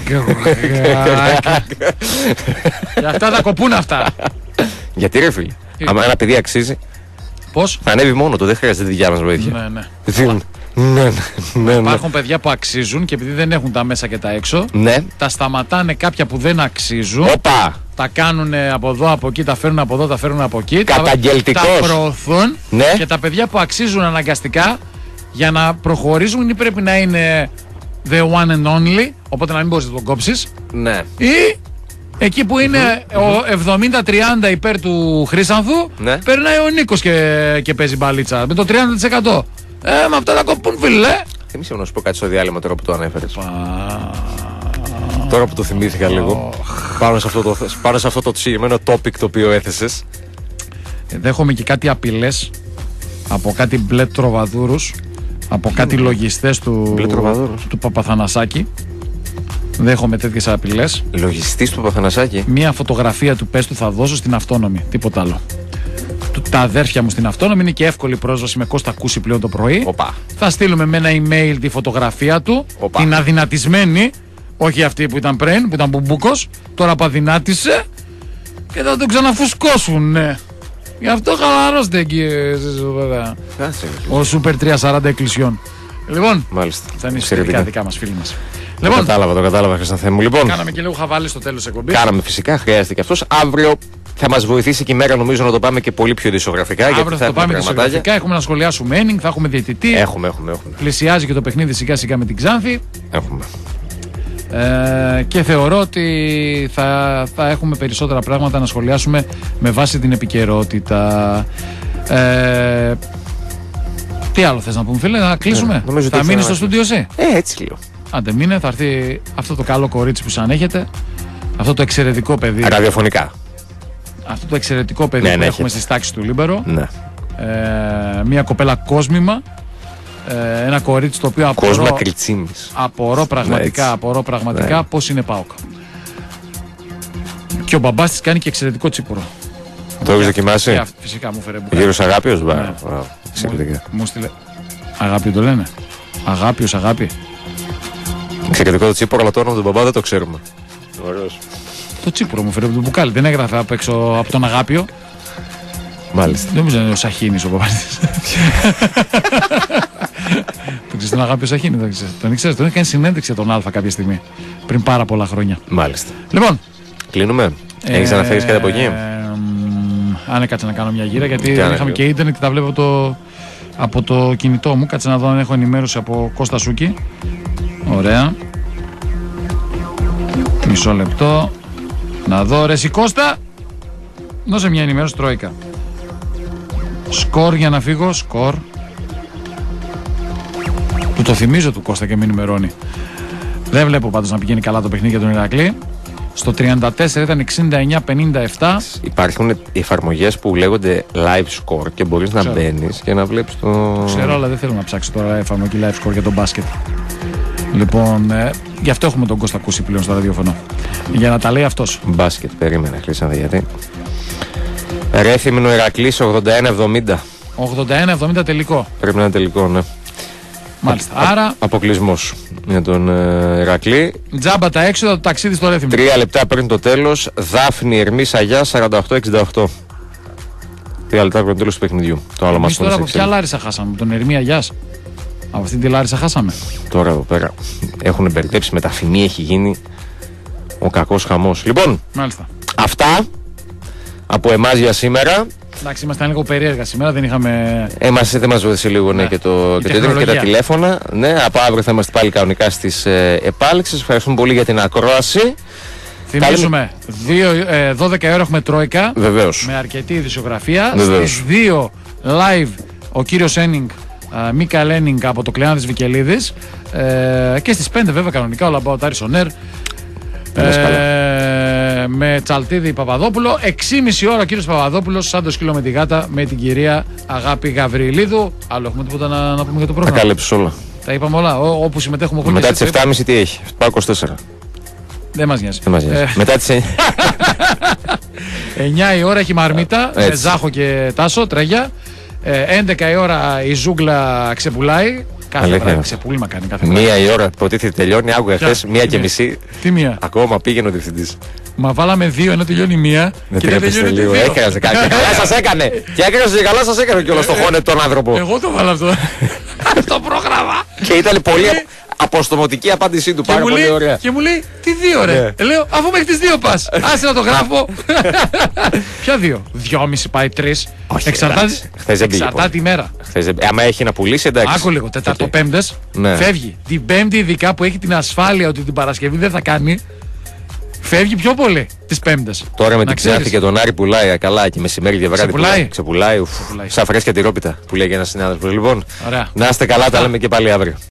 Και αυτά θα κοπούν αυτά. Γιατί ρε φίλε? Αν ένα παιδί αξίζει. Πώς? Θα ανέβει μόνο του, δεν χρειάζεται τη δικιά μας βοήθεια. Ναι. Υπάρχουν παιδιά που αξίζουν και επειδή δεν έχουν τα μέσα και τα έξω, τα σταματάνε κάποια που δεν αξίζουν. Τα κάνουν από εδώ, από εκεί, τα φέρνουν από εδώ, τα φέρνουν από εκεί. Καταγγελτικός. Τα προωθούν. Και τα παιδιά που αξίζουν αναγκαστικά για να προχωρήσουν ή πρέπει να είναι the one and only, οπότε να μην μπορείς να τον κόψεις. Ναι. Ή εκεί που είναι ο 70-30 υπέρ του Χρήσανθου, περνάει ο Νίκος και παίζει μπαλίτσα με το 30%. Με αυτά τα κοπούν, φίλε. Θυμήσαι να σου πω κάτι στο διάλειμμα τώρα που το ανέφερες. Τώρα που το θυμήθηκα λίγο. Πάνω σε αυτό το συγκεκριμένο topic το οποίο έθεσες. Δέχομαι και κάτι απειλές από κάτι μπλε τροβαδούρους, από κάτι λογιστές του Παπαθανασάκη. Δέχομαι τέτοιες απειλές. Λογιστής του Παπαθανασάκη. Μία φωτογραφία του πες του θα δώσω στην Αυτόνομη. Τίποτα άλλο. Τα αδέρφια μου στην Αυτόνομη είναι και εύκολη πρόσβαση με Κώστα Κούση πλέον το πρωί. Θα στείλουμε με ένα email τη φωτογραφία του. Την αδυνατισμένη. Όχι αυτή που ήταν πριν, που ήταν μπουμπούκος. Τώρα που αδυνάτησε. Και θα τον ξαναφουσκώσουν, ναι. Γι' αυτό χαλαρώστε εκεί βέβαια. Ο Σούπερ 340 εκκλησιών. Λοιπόν, μάλιστα. Θα είναι ιστορικά δικά μας φίλοι μας. Το κατάλαβα, Χρήσταθε μου. Λοιπόν, κάναμε και λίγο χαβάλι στο τέλος της εκπομπής. Κάναμε φυσικά, χρειάζεται και αυτός. Αύριο θα μας βοηθήσει και η μέρα, νομίζω, να το πάμε και πολύ πιο δισογραφικά. Αύριο θα το πάμε δισογραφικά. Έχουμε να σχολιάσουμε ένινγκ, θα έχουμε διαιτητή. Έχουμε. Πλησιάζει και το παιχνίδι σιγά-σιγά με την Ξάνθη. Έχουμε. Και θεωρώ ότι θα έχουμε περισσότερα πράγματα να σχολιάσουμε με βάση την επικαιρότητα. Τι άλλο θες να πούμε, φίλε, να κλείσουμε? Θα μείνεις στο στούντιο εσύ? Έτσι λίγο. Άντε μείνε, θα έρθει αυτό το καλό κορίτσι που σαν έχετε. Αυτό το εξαιρετικό παιδί. Ραδιοφωνικά. Αυτό το εξαιρετικό παιδί που έχουμε στις τάξεις του Λίμπερο. Ναι. Μια κοπέλα κόσμημα. Ένα κορίτσι το οποίο απορώ πραγματικά πώς είναι ΠΑΟΚ. Και ο μπαμπάς της κάνει και εξαιρετικό τσίπουρο. Το έχεις δοκιμάσει? Φυσικά μου φέρε μπουκάλι. Ο γύρος Αγάπιος? Μου στείλε. Αγάπη το λένε? Αγάπιος, αγάπη. Εξαιρετικό το τσίπουρο, αλλά το όνομα του μπαμπά δεν το ξέρουμε. Ωραίος. Το τσίπουρο μου φέρε από το μπουκάλι. Δεν έγραφε απ' έξω από τον Αγάπιο. Μάλιστα. Δεν νομίζω να είναι ο Σαχίνης ο μπαμπάς της. Το ξέρεις τον Αγάπιο Σαχίνη? Τον ήξερες? Τον έχει κάνει συνέντευξη τον Α κάποια στιγμή. Πριν πάρα πολλά χρόνια. Μάλιστα. Λοιπόν. Κλείνουμε. Έχεις αναφέρεις κάτι από εκεί? Αν κάτσε να κάνω μια γύρα, γιατί δεν είχαμε και ίντερνετ και τα βλέπω από το κινητό μου. Κάτσε να δω αν έχω ενημέρωση από Κώστα Σούκη. Ωραία. Μισό λεπτό. Να δω, ρε Κώστα. Δώσε μια ενημέρωση Τρόικα. Σκορ για να φύγω. Σκορ. Του το θυμίζω του Κώστα και με ενημερώνει. Δεν βλέπω πάντως να πηγαίνει καλά το παιχνίδι για τον Ηρακλή. Στο 34 ήταν 69-57. Υπάρχουν εφαρμογές που λέγονται live score και μπορείς να μπαίνεις και να βλέπεις το... Ξέρω, αλλά δεν θέλω να ψάξω τώρα εφαρμογή live score για τον μπάσκετ. Λοιπόν, γι' αυτό έχουμε τον Κώστα ακούσει πλέον στο ραδιόφωνο. Για να τα λέει αυτός. Μπάσκετ, περίμενε, Χρήσανδε, γιατί. Ρέθυμνο Ηρακλής 81-70. 81-70 τελικό. Πρέπει να είναι τελικό, ναι. Μάλιστα. Άρα. Αποκλεισμός για τον Ηρακλή. Τζάμπα τα έξοδα, το ταξίδι στο Ρέθυμνο. 3 λεπτά πριν το τέλος. Δάφνη Ερμής Αγιά 48-68. 3 λεπτά πριν το τέλος του παιχνιδιού. Το άλλο μας τώρα από ποια Λάρισα χάσαμε, τον Ερμή Αγιάς. Από αυτή τη Λάρισα χάσαμε. Τώρα εδώ πέρα έχουν μπερδέψει με τα φημή, έχει γίνει ο κακός χαμός. Λοιπόν, μάλιστα. Αυτά από εμάς για σήμερα. Εντάξει, ήμασταν λίγο περίεργα σήμερα, δεν είχαμε. Δεν μας βοήθησε λίγο ναι, και τα τηλέφωνα. Ναι, από αύριο θα είμαστε πάλι κανονικά στις επάλξεις. Ευχαριστούμε πολύ για την ακρόαση. Θυμίζουμε, 12 ώρα έχουμε Τρόικα. Βεβαίως. Με αρκετή ειδησιογραφία. Στις 2 live ο κύριος Ένινγκ, Μίκαλ Ένινγκ από το Κλεάνδης Βικελίδης. Και στις 5 βέβαια κανονικά ο Λαμπαοτάρης Ονέρ. Με Τσαλτίδη Παπαδόπουλο. 6,5 ώρα ο κύριος Παπαδόπουλος σαν το σκύλο με τη γάτα με την κυρία Αγάπη Γαβριλίδου. Άλλο έχουμε τίποτα να πούμε για το πρόγραμμα? Τα κάλυψες όλα. Τα είπαμε όλα. Όπου συμμετέχουμε χωρίς. Μετά τις 7.30 τι έχει? Πάω 24. Δεν μας νοιάζει. Μετά τις 9 η ώρα έχει Μαρμίτα με Ζάχο και Τάσο, τρέγια. 11 η ώρα η Ζούγκλα ξεπουλάει. Κάθε βράδυ ξεπούλημα κάνει κάθε βράδυ. 1 η ώρα υποτίθεται τελειώνει. Άκουγα χθες 1:30. Τι 1? Ακόμα πήγαινε ο διευθυντής. Μα βάλαμε 2 ενώ τελειώνει 1 και δεν τελειώνει λίγο. Έκανε κάτι. Καλά σας έκανε. Και έκανε καλά σας έκανε κιόλας το χώνε τον άνθρωπο. Εγώ το βάλα αυτό. Το πρόγραμμα. Και ήταν πολύ αποστομωτική απάντησή του. Πάρα πολύ ωραία. Και μου λέει τι 2 ρε. Λέω αφού μέχρι τις 2 πας. Άσε να το γράφω. Ποια 2? 2,5 πάει 3. Εξαρτάται τη μέρα. Άμα έχει να πουλήσει εντάξει. Άκου λίγο, Τετάρτο-Πέμπτες φεύγει. Την Πέμπτη ειδικά που έχει την ασφάλεια ότι την Παρασκευή δεν θα κάνει. Φεύγει πιο πολύ τις Πέμπτες. Τώρα με την Ξάνθη και τον Άρη πουλάει καλά και μεσημέρι και βράδυ ξεπουλάει. Σαν φρέσκια τυρόπιτα που λέει και ένας συνάδελφος. Λοιπόν, να είστε καλά, τα λέμε και πάλι αύριο.